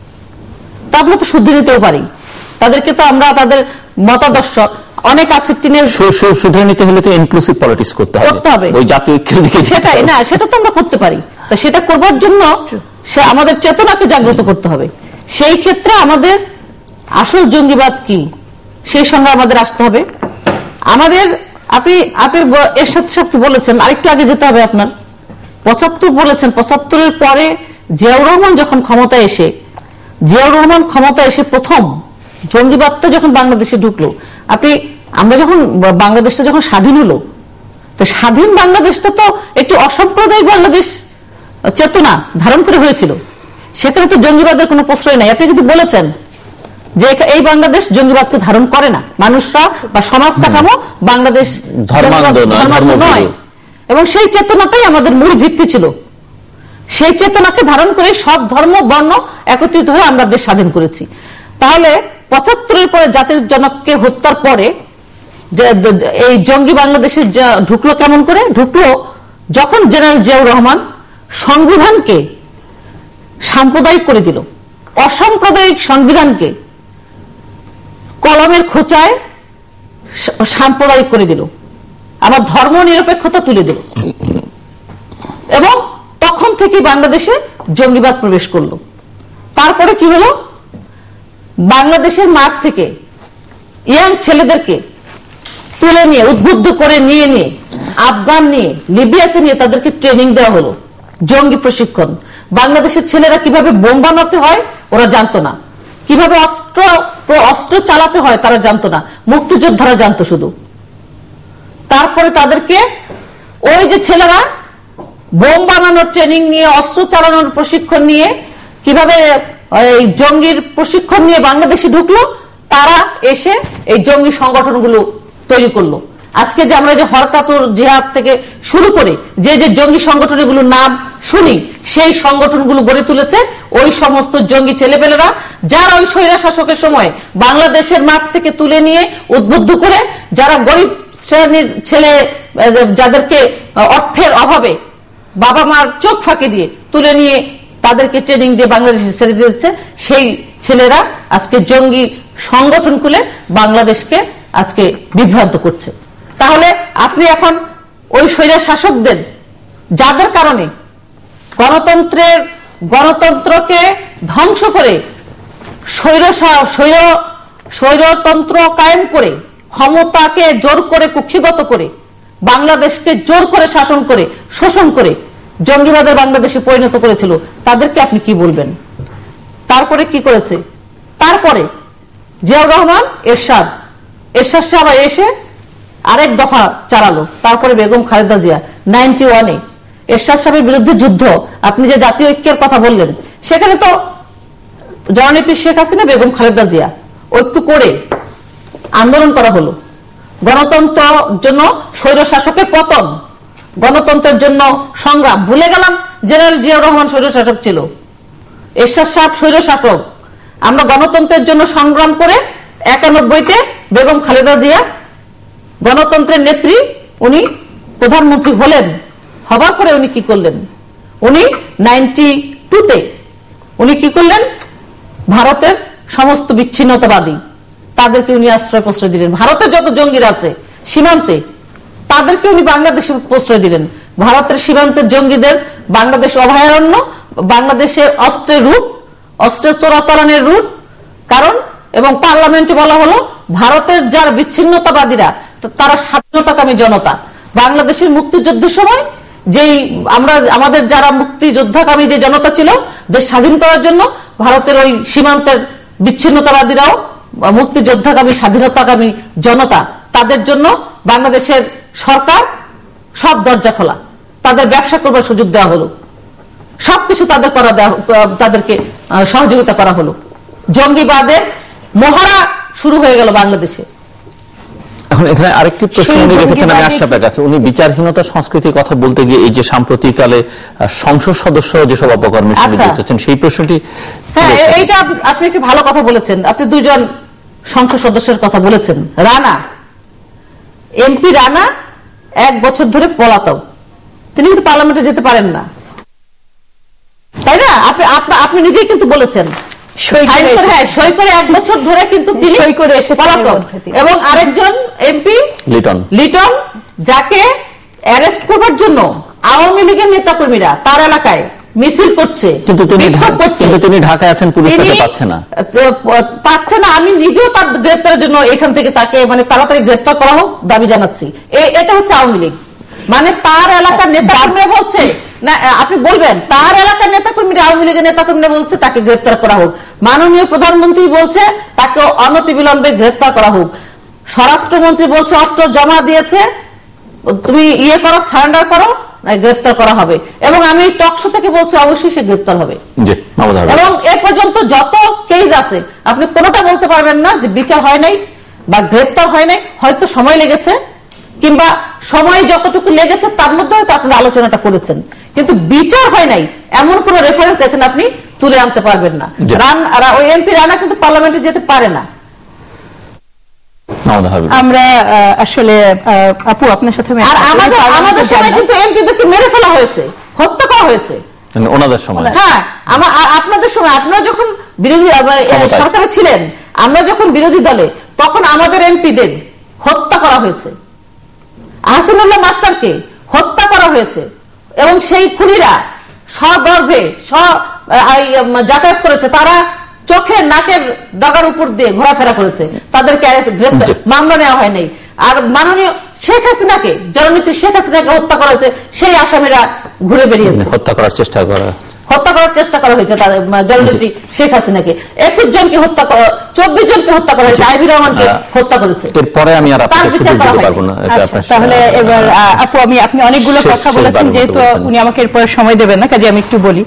তা আমরা তো শুধরে নিতেও পারি, তাদেরকে তো আমরা তাদের মতাদর্শ অনেক আছে টিনের শুধরে নিতে হলে তো ইনক্লুসিভ পলিটিক্স করতে হবে, ওই জাতীয় ঐক্যের দিকে সেটাই না, সেটা তো আমরা করতে পারি। তা সেটা করবার জন্য সে আমাদের চেতনাকে জাগ্রত করতে হবে। সেই ক্ষেত্রে আমাদের আসল জঙ্গিবাদ কি সেই সঙ্গে আমাদের আসতে হবে। আমাদের আপনি আপনি এরশাদ সাহেব বলেছেন, আরেকটু আগে যেতে হবে আপনার, পঁচাত্তর বলেছেন, পঁচাত্তরের পরে জিয়াউর রহমান যখন ক্ষমতা এসে জিয়াউর রহমান ক্ষমতা এসে প্রথম জঙ্গিবাদটা যখন বাংলাদেশে ঢুকলো, আপনি আমরা যখন বাংলাদেশটা যখন স্বাধীন হলো, তো স্বাধীন বাংলাদেশটা তো একটি অসাম্প্রদায়িক বাংলাদেশ চেতনা ধারণ করে হয়েছিল, সেখানে তো জঙ্গিবাদের কোনো প্রশ্রয় নাই। আপনি কিন্তু বলেছেন যে এই বাংলাদেশ জঙ্গিবাদকে ধারণ করে না, মানুষরা বা সমাজ কাঠামো বাংলাদেশ ধর্মান্ধ নয়। এবং সেই চেতনাটাই আমাদের মূল ভিত্তি ছিল। সেই চেতনাকে ধারণ করে সব ধর্ম বর্ণ একত্রিত হয়ে আমরা দেশ স্বাধীন করেছি। তাহলে পঁচাত্তরের পরে জাতির জনককে হত্যার পরে এই জঙ্গি বাংলাদেশে ঢুকলো কেমন করে? ঢুকলো যখন জেনারেল জিয়াউর রহমান সংবিধানকে সাম্প্রদায়িক করে দিল, অসাম্প্রদায়িক সংবিধানকে কলমের খোঁচায় সাম্প্রদায়িক করে দিল, আবার ধর্ম নিরপেক্ষতা তুলে দিল, এবং তখন থেকে বাংলাদেশে জঙ্গিবাদ প্রবেশ করলো। তারপরে কি হলো? বাংলাদেশের মাঠ থেকে ইয়াং ছেলেদেরকে তুলে নিয়ে উদ্বুদ্ধ করে নিয়ে নিয়ে আফগান নিয়ে লিবিয়াতে নিয়ে তাদেরকে ট্রেনিং দেওয়া হলো, জঙ্গি প্রশিক্ষণ। বাংলাদেশের ছেলেরা কিভাবে বোম বানাতে হয় ওরা জানতো না, কিভাবে অস্ত্র অস্ত্র চালাতে হয় তারা জানতো না, মুক্তিযোদ্ধারা জানতো শুধু। তারপরে তাদেরকে ওই যে ছেলেরা বোম বানানোর ট্রেনিং নিয়ে, অস্ত্র চালানোর প্রশিক্ষণ নিয়ে, কিভাবে এই জঙ্গির প্রশিক্ষণ নিয়ে বাংলাদেশে ঢুকলো, তারা এসে এই জঙ্গি সংগঠনগুলো তৈরি করলো। আজকে যে আমরা যে হরকাতুর জিহাদ থেকে শুরু করে যে যে জঙ্গি সংগঠনগুলোর নাম শুনি, সেই সংগঠনগুলো গড়ে তুলেছে ওই সমস্ত জঙ্গি ছেলেপেলেরা, যারা ওই স্বৈরা শাসকের সময় বাংলাদেশের মাঠ থেকে তুলে নিয়ে উদ্বুদ্ধ করে, যারা গরিব শ্রেণীর ছেলে যাদেরকে অর্থের অভাবে বাবা মার চোখ ফাঁকি দিয়ে তুলে নিয়ে তাদেরকে ট্রেনিং দিয়ে বাংলাদেশে ছেড়ে দিয়েছে, সেই ছেলেরা আজকে জঙ্গি সংগঠন খুলে বাংলাদেশকে আজকে বিভ্রান্ত করছে। তাহলে আপনি এখন ওই স্বৈরা শাসকদের, যাদের কারণে গণতন্ত্রের গণতন্ত্রকে ধ্বংস করে স্বৈর স্বৈরতন্ত্র কায়েম করে ক্ষমতাকে জোর করে কুক্ষিগত করে বাংলাদেশকে জোর করে শাসন করে শোষণ করে জঙ্গিবাদের বাংলাদেশে পরিণত করেছিল, তাদেরকে আপনি কি বলবেন? তারপরে কি করেছে? তারপরে জিয়াউর রহমান এরশাদ এরশাদ সাহেব এসে আরেক দফা চালালো। তারপরে বেগম খালেদা জিয়া নাইনটি ওয়ানে এরশাদ সাহেবের বিরুদ্ধে যুদ্ধ। আপনি যে জাতীয় ঐক্যের কথা বললেন, সেখানে তো জননেত্রী শেখ হাসিনা, বেগম খালেদা জিয়া ঐক্য করে আন্দোলন করা হলো। গণতন্ত্রের জন্য স্বৈর শাসকের পতন, গণতন্ত্রের জন্য সংগ্রাম। ভুলে গেলাম জেনারেল জিয়াউর রহমান স্বৈর শাসক ছিল, এরশাদ সাহেব স্বৈর শাসক। আমরা গণতন্ত্রের জন্য সংগ্রাম করে একানব্বইতে বেগম খালেদা জিয়া গণতন্ত্রের নেত্রী, উনি প্রধানমন্ত্রী হলেন। হবার পরে উনি কি করলেন? উনি নাইনটি টুতে উনি কি করলেন? ভারতের সমস্ত বিচ্ছিন্নতাবাদী তাদেরকে উনি আশ্রয় প্রশ্রয় দিলেন। ভারতের যত জঙ্গিরা আছে সীমান্তে, তাদেরকে উনি বাংলাদেশে প্রশ্রয় দিলেন। ভারতের সীমান্তের জঙ্গিদের বাংলাদেশ অভয়ারণ্য, বাংলাদেশের অস্ত্রের রুট, অস্ত্রের চোরাচালানের রুট। কারণ এবং পার্লামেন্টে বলা হলো ভারতের যারা বিচ্ছিন্নতাবাদীরা তারা স্বাধীনতাকামী জনতা। বাংলাদেশের মুক্তিযুদ্ধের সময় যেই আমরা আমাদের যারা মুক্তিযোদ্ধাকামী যে জনতা ছিল দেশ স্বাধীন করার জন্য, ভারতের ওই সীমান্তের বিচ্ছিন্নতাবাদীরাও মুক্তিযোদ্ধাকামী স্বাধীনতাকামী জনতা, তাদের জন্য বাংলাদেশের সরকার সব দরজা খোলা, তাদের ব্যবসা করবার সুযোগ দেওয়া হলো, সবকিছু তাদের করা দেওয়া, তাদেরকে সহযোগিতা করা হলো। জঙ্গিবাদের মহড়া শুরু হয়ে গেল বাংলাদেশে। এখন এখানে আরেকটি প্রশ্ন উনি রেখেছেন, আমি আশরাফের কাছে। উনি বিচারহীনতা সংস্কৃতির কথা বলতে গিয়ে এই যে সাম্প্রতিককালে সংসদ সদস্য যেসব অপকর্মের সঙ্গে যুক্ত হচ্ছেন সেই প্রশ্নটি। হ্যাঁ, এইটা আপনি একটি ভালো কথা বলেছেন। আপনি দুজন সংসদ সদস্যের কথা বলেছেন। রানা এমপি রানা এক বছর ধরে পলাতক, তিনি কিন্তু পার্লামেন্টে যেতে পারেন না, তাই না? আপনি আপনি নিজেই কিন্তু বলেছেন সই করে এক বছর ধরে কিন্তু তিনি সই করে এসে পলাতক। এবং আরেকজন এমপি লিটন লিটন যাকে অ্যারেস্ট করবার জন্য আওয়ামী লীগের নেতাকর্মীরা তার এলাকায় মিছিল করছে, কিন্তু তিনি ঢাকায় আছেন, পুলিশ তাকে পাচ্ছে না পাচ্ছে না আমি নিজেও তার গ্রেপ্তারের জন্য এখান থেকে তাকে মানে তাড়াতাড়ি গ্রেপ্তার করা হোক দাবি জানাচ্ছি। এটা হচ্ছে আওয়ামী লীগ। মানে তার এলাকার নেতাকর্মীরা বলছে না, আপনি বলবেন তার এলাকার নেতাকর্মীরা, আওয়ামী লীগের নেতাকর্মীরা বলছে তাকে গ্রেপ্তার করা হোক। মাননীয় প্রধানমন্ত্রী বলছে তাকে অনতিবিলম্বে গ্রেপ্তার করা হোক। স্বরাষ্ট্রমন্ত্রী বলছে অস্ত্র জমা দিয়েছে, তুমি ইয়ে করো, সারেন্ডার করো, গ্রেপ্তার করা হবে। এবং আমি টকশো থেকে বলছি অবশ্যই সে গ্রেপ্তার হবে। এবং এ পর্যন্ত যত কেস আছে আপনি কোনোটা বলতে পারবেন না যে বিচার হয় নাই বা গ্রেপ্তার হয় নাই। হয়তো সময় লেগেছে, কিংবা সময় যতটুকু লেগেছে তার মধ্যে হয়তো আপনারা আলোচনাটা করেছেন, কিন্তু বিচার হয় নাই এমন কোন রেফারেন্স এখানে আপনি তুলে আনতে পারবেন না। রান ওই এমপি রানা কিন্তু পার্লামেন্টে যেতে পারে না। আমরা আসলে আপু আপনার সাথে আর আমাদের আমাদের সময় কিন্তু এমপিদেরকে মেরে ফেলা হয়েছে, হত্যা করা হয়েছে ওনাদের সময়। হ্যাঁ, আপনাদের সময় আপনারা যখন বিরোধী সরকারে ছিলেন, আমরা যখন বিরোধী দলে, তখন আমাদের এমপিদের হত্যা করা হয়েছে, আহসানুল্লাহ মাস্টারকে হত্যা করা হয়েছে, এবং সেই খুনিরা সগর্ভে যাতায়াত করেছে, তারা চোখের নাকের ডগার উপর দিয়ে ঘোরাফেরা করেছে, তাদেরকে মামলা নেওয়া হয়নি। আর মাননীয় শেখ হাসিনাকে, জননেত্রী শেখ হাসিনাকে হত্যা করা হয়েছে, সেই আসামিরা ঘুরে বেরিয়েছে, হত্যা করার চেষ্টা করা হত্যা করার চেষ্টা করা হয়েছে তাদের জননেত্রী শেখ হাসিনাকে। একুশ জনকে হত্যা করা, চব্বিশ জনকে হত্যা করা হয়েছে, আইভি রহমানকে হত্যা করেছে। এরপরে আমি আর আপনাকে সুযোগ দিতে পারবো না। তাহলে এবার আপু, আমি আপনি অনেকগুলো কথা বলেছেন, যেহেতু উনি আমাকে এরপরে সময় দেবেন না, কাজে আমি একটু বলি।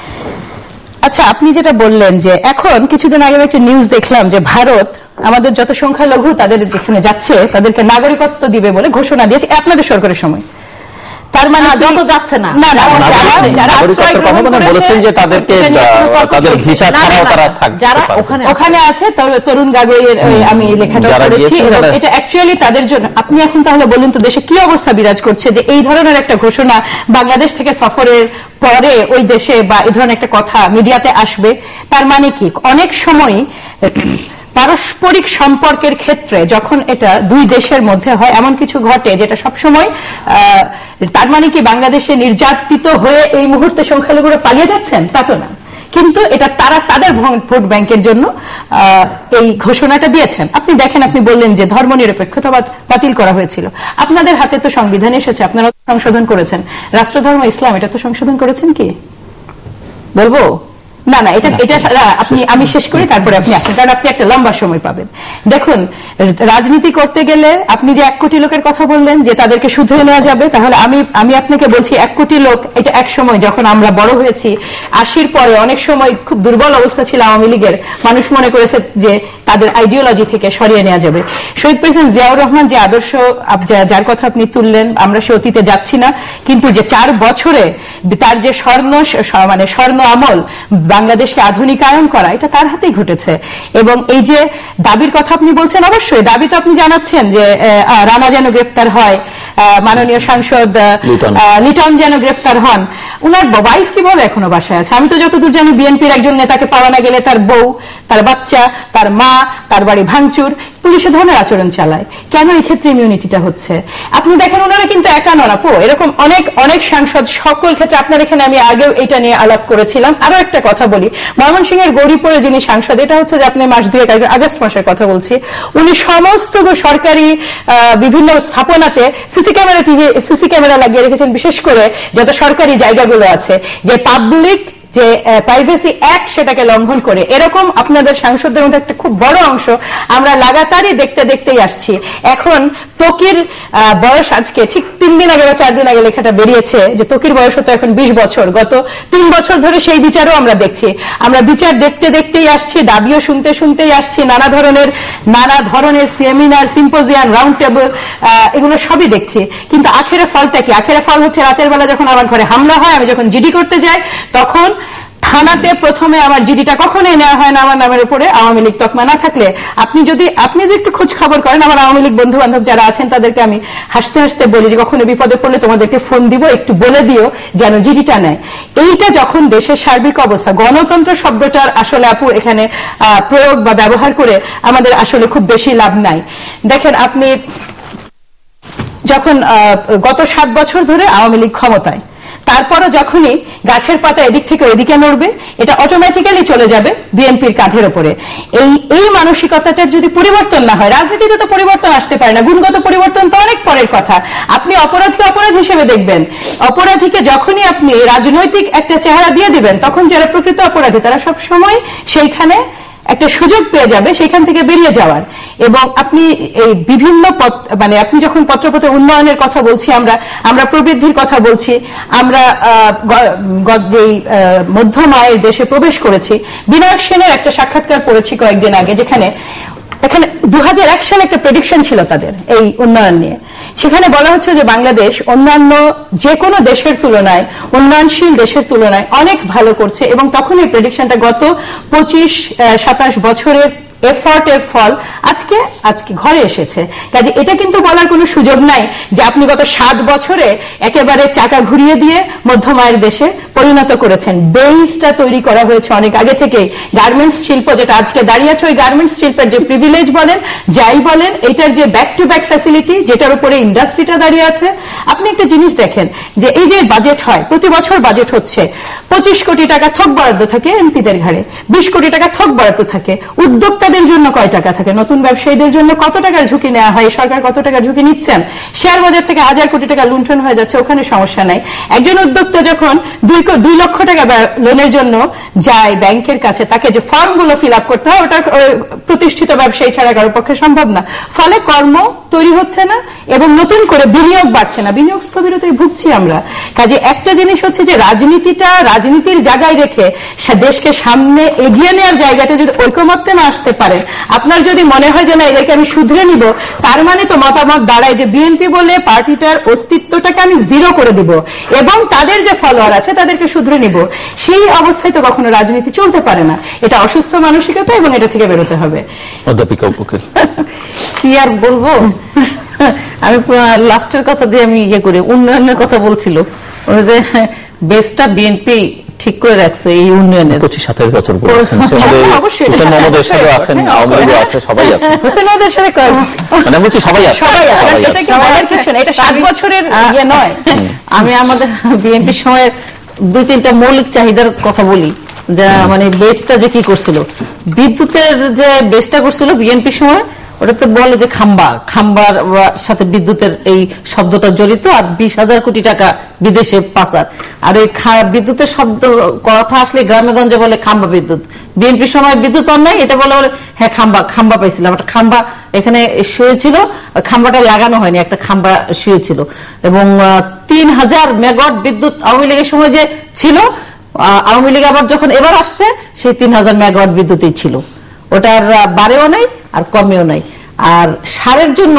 আচ্ছা, আপনি যেটা বললেন যে এখন কিছুদিন আগে একটা নিউজ দেখলাম যে ভারত আমাদের যত সংখ্যালঘু তাদের যেখানে যাচ্ছে তাদেরকে নাগরিকত্ব দিবে বলে ঘোষণা দিয়েছে আপনাদের সরকারের সময়। তার মানে যত যাচ্ছে না, যারা বলেছেন যে তাদেরকে তাদের ভিসা ছাড়াও তারা থাকবে, যারা ওখানে আছে, তরুণ গাগৈয়ের আমি লেখাটা করেছি, এটা অ্যাকচুয়ালি তাদের জন্য। আপনি এখন তাহলে বলুন তো দেশে কি অবস্থা বিরাজ করছে যে এই ধরনের একটা ঘোষণা বাংলাদেশ থেকে সফরের পরে ওই দেশে বা এই ধরনের একটা কথা মিডিয়াতে আসবে, তার মানে কি অনেক সময় পারস্পরিক সম্পর্কের ক্ষেত্রে যখন এটা দুই দেশের মধ্যে হয় এমন কিছু ঘটে যেটা সবসময়, তার মানে কি বাংলাদেশে নির্যাতিত হয়ে এই মুহূর্তে সংখ্যালঘুরা পালিয়ে যাচ্ছেন? তা তো না, কিন্তু এটা তারা তাদের ভোট ব্যাংকের জন্য এই ঘোষণাটা দিয়েছেন। আপনি দেখেন, আপনি বললেন যে ধর্মনিরপেক্ষতা বাতিল করা হয়েছিল, আপনাদের হাতে তো সংবিধান এসেছে, আপনারা সংশোধন করেছেন, রাষ্ট্রধর্ম ইসলাম, এটা তো সংশোধন করেছেন কি বলবো না? না, এটা এটা আপনি, আমি শেষ করি তারপরে আপনি আসেন, কারণ আপনি একটা লম্বা সময় পাবেন। দেখুন, রাজনীতি করতে গেলে আপনি যে এক কোটি লোকের কথা বললেন যে তাদেরকে শুধরে নেওয়া যাবে, তাহলে আমি আমি আপনাকে বলছি এক কোটি লোক, এটা এক সময় যখন আমরা বড় হয়েছি, আশির পরে অনেক সময় খুব দুর্বল অবস্থা ছিল আওয়ামী লীগের, মানুষ মনে করেছে যে তাদের আইডিওলজি থেকে সরিয়ে নেওয়া যাবে। শহীদ প্রেসিডেন্ট জিয়াউর রহমান যে আদর্শ, যার কথা আপনি তুললেন, আমরা সে অতীতে যাচ্ছি না, কিন্তু যে চার বছরে তার যে স্বর্ণ মানে স্বর্ণ আমল বাংলাদেশকে আধুনিকায়ন করা, এটা তার হাতেই ঘটেছে। এবং এই যে দাবির কথা আপনি বলছেন, অবশ্যই দাবি তো আপনি জানাচ্ছেন যে রানা যেন গ্রেফতার হয়, মাননীয় সাংসদ লিটন যেন গ্রেফতার হন। উনার ওয়াইফ কিভাবে এখনো বাসায় আছে? আমি তো যতদূর জানি বিএনপির একজন নেতাকে পাওয়া না গেলে তার বউ, তার বাচ্চা, তার মা, তার বাড়ি ভাঙচুর, পুলিশে ধরনের আচরণ চালায়। কেন এই ক্ষেত্রে ইমিউনিটিটা হচ্ছে? আপনি দেখেন, ওনারা কিন্তু একা নন আপু, এরকম অনেক অনেক সাংসদ সকল ক্ষেত্রে। আপনার এখানে আমি আগেও এটা নিয়ে আলাপ করেছিলাম। আরো একটা কথা বলি, ময়মনসিংহের গৌরীপুরে যিনি সাংসদ, এটা হচ্ছে যে আপনি মাস দুয়েক আগে, আগস্ট মাসের কথা বলছি, উনি সমস্ত সরকারি বিভিন্ন স্থাপনাতে CC camera TV CC camera লাগিয়ে রেখেছেন, বিশেষ করে যত সরকারি জায়গাগুলো আছে, যে পাবলিক যে প্রাইভেসি অ্যাক্ট সেটাকে লঙ্ঘন করে। এরকম আপনাদের সাংসদদের মধ্যে একটা খুব বড় অংশ আমরা লাগাতারই দেখতে দেখতেই আসছি। এখন ত্বকির বয়স আজকে ঠিক তিন দিন আগে বা চার দিন আগে লেখাটা বেরিয়েছে যে ত্বকির বয়স হতো এখন বিশ বছর। গত তিন বছর ধরে সেই বিচারও আমরা দেখছি, আমরা বিচার দেখতে দেখতেই আসছি, দাবিও শুনতে শুনতেই আসছি, নানা ধরনের নানা ধরনের সেমিনার, সিম্পোজিয়াম, রাউন্ড টেবিল, এগুলো সবই দেখছি। কিন্তু আখেরে ফলটা কি? আখেরে ফল হচ্ছে রাতের বেলা যখন আমার ঘরে হামলা হয়, আমি যখন জিডি করতে যাই, তখন থানাতে প্রথমে আমার জিডিটা কখনোই নেওয়া হয় না আমার নামের উপরে, আওয়ামী লীগ তকমা না থাকলে। আপনি যদি আপনি যদি একটু খোঁজ খবর করেন, আমার আওয়ামী লীগ বন্ধু বান্ধব যারা আছেন তাদেরকে আমি হাসতে হাসতে বলি যে কখনো বিপদে পড়লে তোমাদেরকে ফোন দিব, একটু বলে দিও যেন জিডিটা নেয়। এইটা যখন দেশের সার্বিক অবস্থা, গণতন্ত্র শব্দটার আসলে আপু এখানে প্রয়োগ বা ব্যবহার করে আমাদের আসলে খুব বেশি লাভ নাই। দেখেন, আপনি যখন গত সাত বছর ধরে আওয়ামী লীগ ক্ষমতায়, তারপরও যখনই গাছের পাতা এদিক থেকে ওইদিকে নড়বে, এটা অটোমেটিক্যালি চলে যাবে বিএনপির কাঁধের উপরে। এই এই মানসিকতাটার যদি পরিবর্তন না হয়, রাজনীতিতে তো পরিবর্তন আসতে পারে না, গুণগত পরিবর্তন তো অনেক পরের কথা। আপনি অপরাধকে অপরাধ হিসেবে দেখবেন, অপরাধীকে যখনই আপনি রাজনৈতিক একটা চেহারা দিয়ে দিবেন, তখন যারা প্রকৃত অপরাধী তারা সব সময় সেইখানে একটা সুযোগ পেয়ে যাবে সেখান থেকে বেরিয়ে যাওয়ার। এবং আপনি এই বিভিন্ন মানে আপনি যখন পত্রপত্রে উন্নয়নের কথা বলছি, আমরা আমরা প্রবৃদ্ধির কথা বলছি, আমরা যেই মধ্যম আয়ের দেশে প্রবেশ করেছি, বিনায়ক সেনের একটা সাক্ষাৎকার পড়েছি কয়েকদিন আগে, যেখানে এখানে দু হাজার এক সালে একটা প্রেডিকশন ছিল তাদের এই উন্নয়ন নিয়ে, সেখানে বলা হচ্ছে যে বাংলাদেশ অন্যান্য যে কোনো দেশের তুলনায়, উন্নয়নশীল দেশের তুলনায় অনেক ভালো করছে, এবং তখন এই প্রেডিকশনটা গত পঁচিশ সাতাশ বছরের এফর্টের ফল আজকে আজকে ঘরে এসেছে। কাজে এটা কিন্তু বলার কোনো সুযোগ নাই যে আপনি গত সাত বছরে একেবারে চাকা ঘুরিয়ে দিয়ে মধ্যম আয়ের দেশে পরিণত করেছেন। বেসটা তৈরি করা হয়েছে অনেক আগে থেকে। গার্মেন্টস শিল্প যেটা আজকে দাঁড়িয়ে আছে, ওই গার্মেন্টস শিল্পের যে প্রিভিলেজ বলেন যাই বলেন, এটার যে ব্যাক টু ব্যাক ফ্যাসিলিটি যেটার উপরে ইন্ডাস্ট্রিটা দাঁড়িয়ে আছে। আপনি একটা জিনিস দেখেন যে এই যে বাজেট হয়, প্রতি বছর বাজেট হচ্ছে, পঁচিশ কোটি টাকা থোক বরাদ্দ থাকে এমপিদের ঘাড়ে, বিশ কোটি টাকা থোক বরাদ্দ থাকে। উদ্যোক্তা জন্য কয় টাকা থাকে, নতুন ব্যবসায়ীদের জন্য কত টাকার ঝুঁকি নেওয়া হয়, সরকার কত টাকার ঝুঁকি নিচ্ছেন, শেয়ার বাজার থেকে হাজার কোটি টাকা লুণ্ঠন হয়ে যাচ্ছে, ওখানে সমস্যা নাই। একজন উদ্যোক্তা যখন দুই দুই লক্ষ টাকা লোনের জন্য যায় ব্যাংকের কাছে, তাকে যে ফর্ম গুলো ফিল আপ করতে হয় ওটা প্রতিষ্ঠিত ব্যবসায়ী ছাড়া কারোর পক্ষে সম্ভব না। ফলে কর্ম তৈরি হচ্ছে না এবং নতুন করে বিনিয়োগ বাড়ছে না, বিনিয়োগ স্থবিরতায় ভুগছি আমরা। কাজে একটা জিনিস হচ্ছে যে রাজনীতিটা রাজনীতির জায়গায় রেখে দেশকে সামনে এগিয়ে নেওয়ার জায়গাটা যদি ঐকমত্যে না আসতে পারে, আপনার যদি মনে হয় যে না এদেরকে আমি শুধরে নিব, তার মানে তো মতামত দাঁড়ায় যে বিএনপি বলে পার্টিটার অস্তিত্বটাকে আমি জিরো করে দিব এবং তাদের যে ফলোয়ার আছে তাদেরকে শুধরে নিব। সেই অবস্থায় তো কখনো রাজনীতি চলতে পারে না। এটা অসুস্থ মানসিকতা এবং এটা থেকে বেরোতে হবে। অধ্যাপিকা উকিল কি আর বলবো, আমি লাস্টের কথা দিয়ে আমি ইয়ে করি, উন্নয়নের কথা বলছিল যে বেসটা বিএনপি ঠিক করে রাখছে এই উন্নয়নের। পঁচিশ সাতাশ বছর বলেছেন, হোসেন মোহাম্মদ এরশাদও আছেন, আওয়ামী লীগও আছে, সবাই আছে। হোসেন মোহাম্মদ এরশাদ মানে বলছি সবাই আছে, সবাই আছে, এটা কি বলার কিছু না, এটা সাত বছরের ইয়ে নয়। আমি আমাদের বিএনপির সময় দুই তিনটা মৌলিক চাহিদার কথা বলি, যা মানে বেসটা যে কি করছিল, বিদ্যুতের যে বেসটা করছিল বিএনপির সময়, ওটাতে বলে যে খাম্বা, খাম্বার সাথে বিদ্যুতের এই শব্দটা জড়িত, আর বিশ হাজার কোটি টাকা বিদেশে পাচার। আর এই বিদ্যুতের শব্দ কথা আসলে গ্রামে গঞ্জে বলে খাম্বা বিদ্যুৎ। বিএনপির সময় বিদ্যুৎ পান নাই, এটা বলে বলে হ্যাঁ খাম্বা, খাম্বা পাইছিলাম, একটা খাম্বা এখানে শুয়েছিল, খাম্বাটা লাগানো হয়নি, একটা খাম্বা শুয়েছিল। এবং তিন হাজার মেগাওয়াট বিদ্যুৎ আওয়ামী লীগের সময় যে ছিল, আওয়ামী লীগ আবার যখন এবার আসছে সেই তিন হাজার মেগাওয়াট বিদ্যুৎই ছিল, ওটার বাড়েও নাই আর কমেও নাই। আর সারের জন্য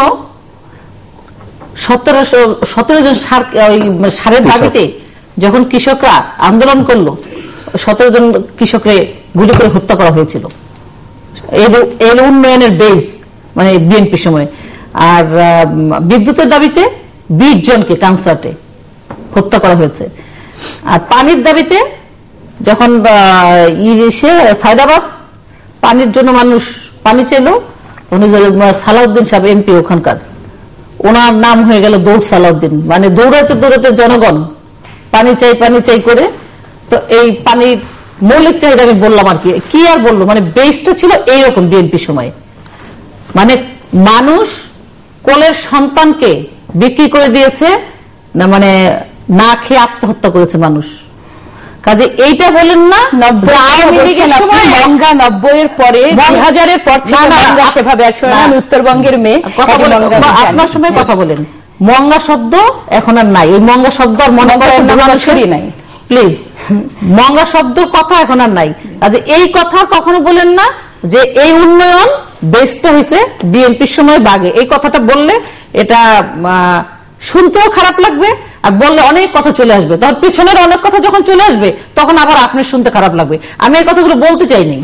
সতেরোশো সতেরো জন সার, ওই সারের দাবিতে যখন কৃষকরা আন্দোলন করলো, সতেরো জন কৃষকরে গুলি করে হত্যা করা হয়েছিল। এর উন্নয়নের বেস মানে বিএনপির সময়। আর বিদ্যুতের দাবিতে বিশ জনকে কনসার্টে হত্যা করা হয়েছে। আর পানির দাবিতে যখন সায়দাবাদ পানির জন্য মানুষ পানি চাইল, উনি সালাউদ্দিন সাহেব এমপি ওখানকার, ওনার নাম হয়ে গেল দৌড় সালাউদ্দিন, মানে দৌড়াতে দৌড়াতে জনগণ পানি চাই পানি চাই করে। তো এই পানির মৌলিক চাহিদা আমি বললাম আর কি, কি আর বললো, মানে বেসটা ছিল এইরকম বিএনপির সময়। মানে মানুষ কোলের সন্তানকে বিক্রি করে দিয়েছে না, মানে না খেয়ে আত্মহত্যা করেছে মানুষ। কাজে এইটা বলেন না গঙ্গা নব্বই এর পরে দুই হাজারের পর থেকে গঙ্গা সেভাবে আছে, উত্তরবঙ্গের মেয়ে। আপনার সময় কথা বলেন, মঙ্গা শব্দ এখন আর নাই, ওই মঙ্গা শব্দ আর মনে করেন মানুষেরই নাই, প্লিজ। মঙ্গা শব্দের কথা এখন আর নাই। কাজে এই কথা কখনো বলেন না যে এই উন্নয়ন ব্যস্ত হয়েছে বিএনপির সময় বাগে। এই কথাটা বললে এটা শুনতেও খারাপ লাগবে, আর বললে অনেক কথা চলে আসবে, তখন পিছনের অনেক কথা যখন চলে আসবে তখন আবার আপনার শুনতে খারাপ লাগবে। আমি এই কথাগুলো বলতে চাইনি,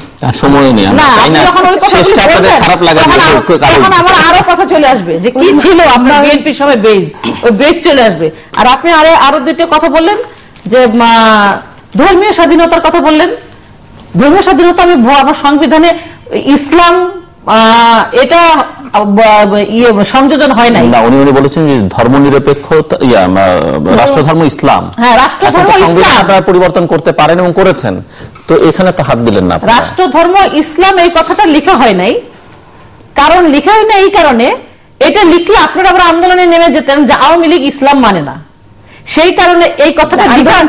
তখন আমার আরো কথা চলে আসবে যে কি ছিল আপনার বিএনপির সময় বেজ, ওই বেজ চলে আসবে। আর আপনি আরো আরো দুইটা কথা বললেন যে ধর্মীয় স্বাধীনতার কথা বললেন। ধর্মীয় স্বাধীনতা আমি আমার সংবিধানে ইসলাম এটা সংযোজন হয় নাই। উনি উনি বলেছেন যে ধর্ম নিরপেক্ষ রাষ্ট্রধর্ম ইসলাম, হ্যাঁ রাষ্ট্রধর্ম ইসলাম আপনারা পরিবর্তন করতে পারেন এবং করেছেন, তো এখানে তো হাত দিলেন না। রাষ্ট্রধর্ম ইসলাম এই কথাটা লেখা হয় নাই, কারণ লেখা হয় না এই কারণে, এটা লিখলে আপনারা আবার আন্দোলনে নেমে যেতেন যে আওয়ামী লীগ ইসলাম মানে না, সেই কারণে এই কথাটা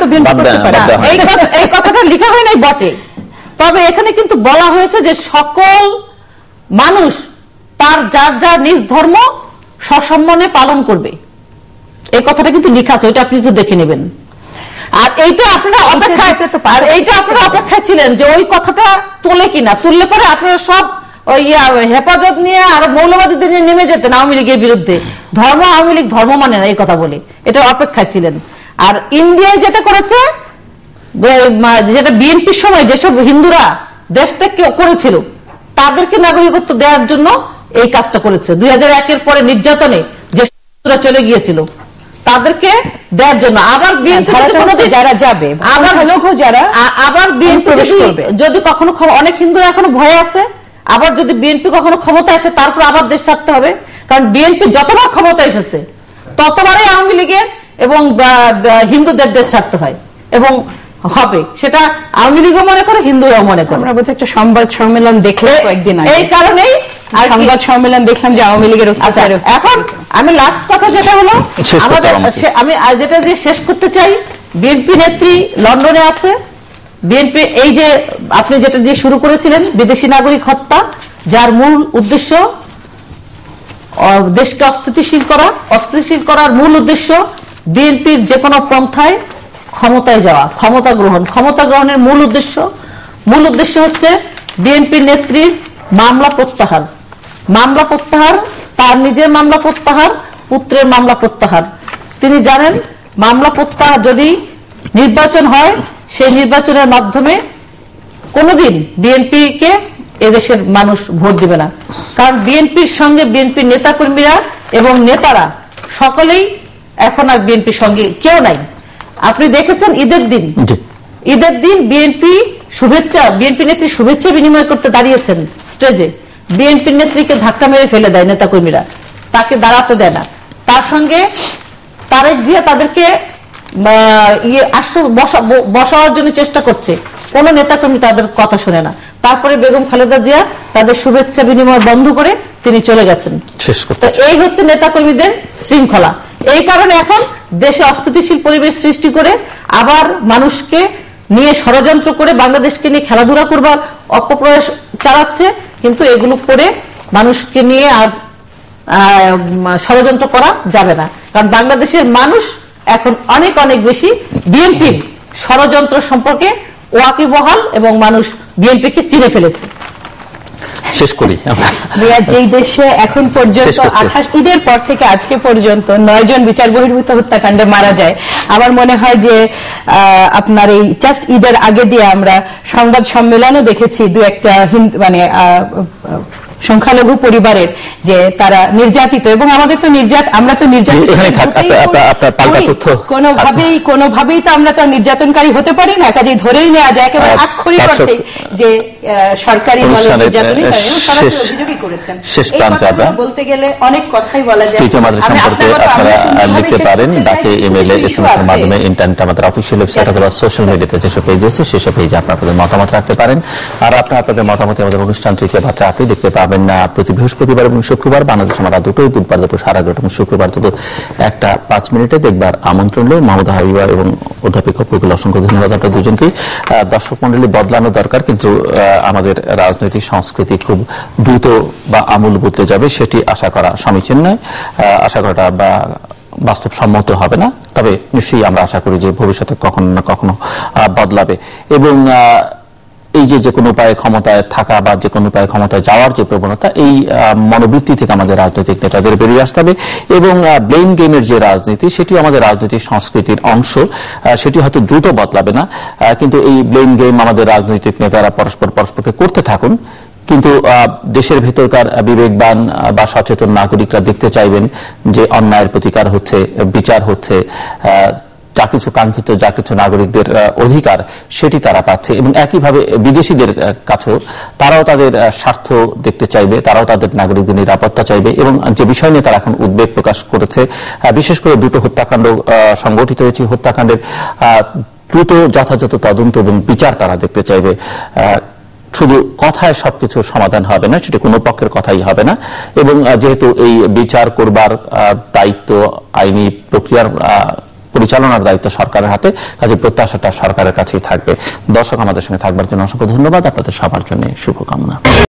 এই কথাটা লেখা হয় নাই বটে। তবে এখানে কিন্তু বলা হয়েছে যে সকল মানুষ তার যার যার নিজ ধর্ম সসম্মানে পালন করবে, এই কথাটা কিন্তু লেখা আছে, ওইটা আপনি একটু দেখে নেবেন। আর এইটা আপনারা অপেক্ষায় এইটা আপনারা অপেক্ষায় ছিলেন যে ওই কথাটা তোলে কিনা, তুললে পরে আপনারা সব ওই হেফাজত নিয়ে আর মৌলবাদীদের নিয়ে নেমে যেতেন আওয়ামী লীগের বিরুদ্ধে। ধর্ম আওয়ামী লীগ ধর্ম মানে না এই কথা বলে এটা অপেক্ষায় ছিলেন। আর ইন্ডিয়ায় যেটা করেছে, যেটা বিএনপির সময় যেসব হিন্দুরা দেশ থেকে করেছিল তাদেরকে নাগরিকত্ব দেওয়ার জন্য এই কাজটা করেছে। দুই হাজার একের পরে নির্যাতনে যে হিন্দুরা চলে গিয়েছিল তাদেরকে দেওয়ার জন্য আবার বিএনপি যারা যাবে আবার যারা আবার বিএনপি যদি কখনো, অনেক হিন্দুরা এখনো ভয়ে আছে, আবার যদি বিএনপি কখনো ক্ষমতা আসে তারপর আবার দেশ ছাড়তে হবে। কারণ বিএনপি যতবার ক্ষমতা এসেছে ততবারই আওয়ামী লীগের এবং হিন্দুদের দেশ ছাড়তে হয় এবং হবে, সেটা আওয়ামী লীগও মনে করে হিন্দুরাও মনে করে। আমরা বোধহয় একটা সংবাদ সম্মেলন দেখলে কয়েকদিন আগে, এই কারণেই সংবাদ সম্মেলন দেখলাম যে আওয়ামী লীগের অত্যাচার। এখন আমি লাস্ট কথা যেটা হলো আমাদের, আমি যেটা দিয়ে শেষ করতে চাই, বিএনপি নেত্রী লন্ডনে আছে। বিএনপি এই যে আপনি যেটা দিয়ে শুরু করেছিলেন বিদেশি নাগরিক হত্যা, যার মূল উদ্দেশ্য দেশকে অস্থিতিশীল করা, অস্থিতিশীল করার মূল উদ্দেশ্য বিএনপির যে কোনো পন্থায় ক্ষমতায় যাওয়া, ক্ষমতা গ্রহণ, ক্ষমতা গ্রহণের মূল উদ্দেশ্য মূল উদ্দেশ্য হচ্ছে বিএনপির নেত্রীর মামলা প্রত্যাহার, মামলা প্রত্যাহার, তার নিজের মামলা প্রত্যাহার, পুত্রের মামলা প্রত্যাহার। তিনি জানেন মামলা প্রত্যাহার যদি নির্বাচন হয় সেই নির্বাচনের মাধ্যমে কোনোদিন বিএনপি কে এদেশের মানুষ ভোট দিবে না। কারণ বিএনপির সঙ্গে বিএনপির নেতাকর্মীরা এবং নেতারা সকলেই এখন আর বিএনপির সঙ্গে কেউ নাই। আপনি দেখেছেন ঈদের দিন, ঈদের দিন বিএনপি শুভেচ্ছা, বিএনপি নেত্রী শুভেচ্ছা বিনিময় করতে দাঁড়িয়েছেন স্টেজে, বিএনপির নেত্রীকে ধাক্কা মেরে ফেলে দেয় নেতাকর্মীরা, তাকে দাঁড়াতে দেয় না। তার সঙ্গে তারেক জিয়া তাদেরকে ইয়ে আশ্বাস বসাবার জন্য চেষ্টা করছে, কোন নেতাকর্মী তাদের কথা শুনে না। তারপরে বেগম খালেদা জিয়া তাদের শুভেচ্ছা বিনিময় বন্ধ করে তিনি চলে গেছেন। তো এই হচ্ছে নেতাকর্মীদের শৃঙ্খলা। এই কারণে এখন দেশে অস্থিতিশীল পরিবেশ সৃষ্টি করে আবার মানুষকে নিয়ে ষড়যন্ত্র করে বাংলাদেশকে নিয়ে খেলাধুলা করবার অপপ্রয়াস চালাচ্ছে। কিন্তু এগুলো করে মানুষকে নিয়ে আর ষড়যন্ত্র করা যাবে না, কারণ বাংলাদেশের মানুষ এখন অনেক অনেক বেশি বিএনপির ষড়যন্ত্র সম্পর্কে ওয়াকিবহাল এবং মানুষ বিএনপিকে চিনে ফেলেছে। শেষ করি যেই দেশে এখন পর্যন্ত আঠাশ ঈদের পর থেকে আজকে পর্যন্ত নয় জন বিচার বহির্ভূত হত্যাকাণ্ডে মারা যায়। আমার মনে হয় যে আপনার এই জাস্ট ঈদের আগে দিয়ে আমরা সংবাদ সম্মেলনও দেখেছি দু একটা মানে সংখ্যালঘু পরিবারের যে তারা নির্যাতিত, এবং আমাদের তো নির্যাত আমরা তো নির্যাতিত কোনোভাবেই কোনোভাবেই তো আমরা তো নির্যাতনকারী হতে পারি না, কাজেই ধরেই নেওয়া যায় একেবারে আক্ষরিক অর্থে যে সরকারি দলের নির্যাতনই অভিযোগই করেছেন। বলতে গেলে অনেক কথাই বলা যায়। লিখতে পারেন ডাকে, ইমেইলে, এসএমএস এর মাধ্যমে, ইন্টারনেট, আমাদের অফিসিয়াল ওয়েবসাইট অথবা সোশ্যাল মিডিয়াতে যেসব পেজ আছে সেসব পেজে আপনাদের মতামত রাখতে পারেন। আর আপনারা আপনাদের মতামত আমাদের অনুষ্ঠান তৃতীয় ভাষা আপনি দেখতে পাবেন না প্রতি বৃহস্পতিবার এবং শুক্রবার বাংলাদেশ আমরা দুটোই, বুধবার দুপুর সাড়ে এগারোটা এবং শুক্রবার দুপুর একটা পাঁচ মিনিটে দেখবার আমন্ত্রণ রইল। মাহমুদ হাবিবা এবং অধ্যাপিকা অপুগুল, অসংখ্য ধন্যবাদ আপনাদের দুজনকেই। দর্শক মন্ডলী বদলানো দরকার, কিন্তু আমাদের রাজনৈতিক সংস্কৃতি খুব দ্রুত বা আমূল বদলে যাবে সেটি আশা করা সমীচীন নয়, আশা করাটা বা বাস্তবসম্মত হবে না। তবে নিশ্চয়ই আমরা আশা করি যে ভবিষ্যতে কখনো না কখনো বদলাবে, এবং এই যে যে কোনো উপায়ে ক্ষমতায় থাকা বা যে কোনো উপায়ে ক্ষমতায় যাওয়ার যে প্রবণতা, এই মনোবৃত্তি থেকে আমাদের রাজনৈতিক নেতাদের বেরিয়ে আসতে হবে। এবং ব্লেম গেমের যে রাজনীতি সেটি আমাদের রাজনৈতিক সংস্কৃতির অংশ, সেটি হয়তো দ্রুত বদলাবে না, কিন্তু এই ব্লেম গেম আমাদের রাজনৈতিক নেতারা পরস্পর পরস্পরকে করতে থাকুন। কিন্তু দেশের ভেতরকার বিবেকবান বা সচেতন নাগরিকরা দেখতে চাইবেন যে অন্যায়ের প্রতিকার হচ্ছে, বিচার হচ্ছে, যা কিছু কাঙ্ক্ষিত, যা কিছু নাগরিকদের অধিকার সেটি তারা পাচ্ছে। এবং একইভাবে বিদেশিদের কাছেও তারাও তাদের স্বার্থ দেখতে চাইবে, তারাও তাদের নাগরিকদের নিরাপত্তা চাইবে। এবং যে বিষয় নিয়ে তারা এখন উদ্বেগ প্রকাশ করেছে, বিশেষ করে দুটো হত্যাকাণ্ড সংঘটিত হয়েছে, হত্যাকাণ্ডের দ্রুত যথাযথ তদন্ত এবং বিচার তারা দেখতে চাইবে। শুধু কথায় সবকিছু সমাধান হবে না, সেটা কোনো পক্ষের কথাই হবে না। এবং যেহেতু এই বিচার করবার দায়িত্ব, আইনি প্রক্রিয়ার পরিচালনার দায়িত্ব সরকারের হাতে, কাজে প্রত্যাশাটা সরকারের কাছেই থাকবে। দর্শক আমাদের সঙ্গে থাকবার জন্য অসংখ্য ধন্যবাদ, আপনাদের সবার জন্য শুভকামনা।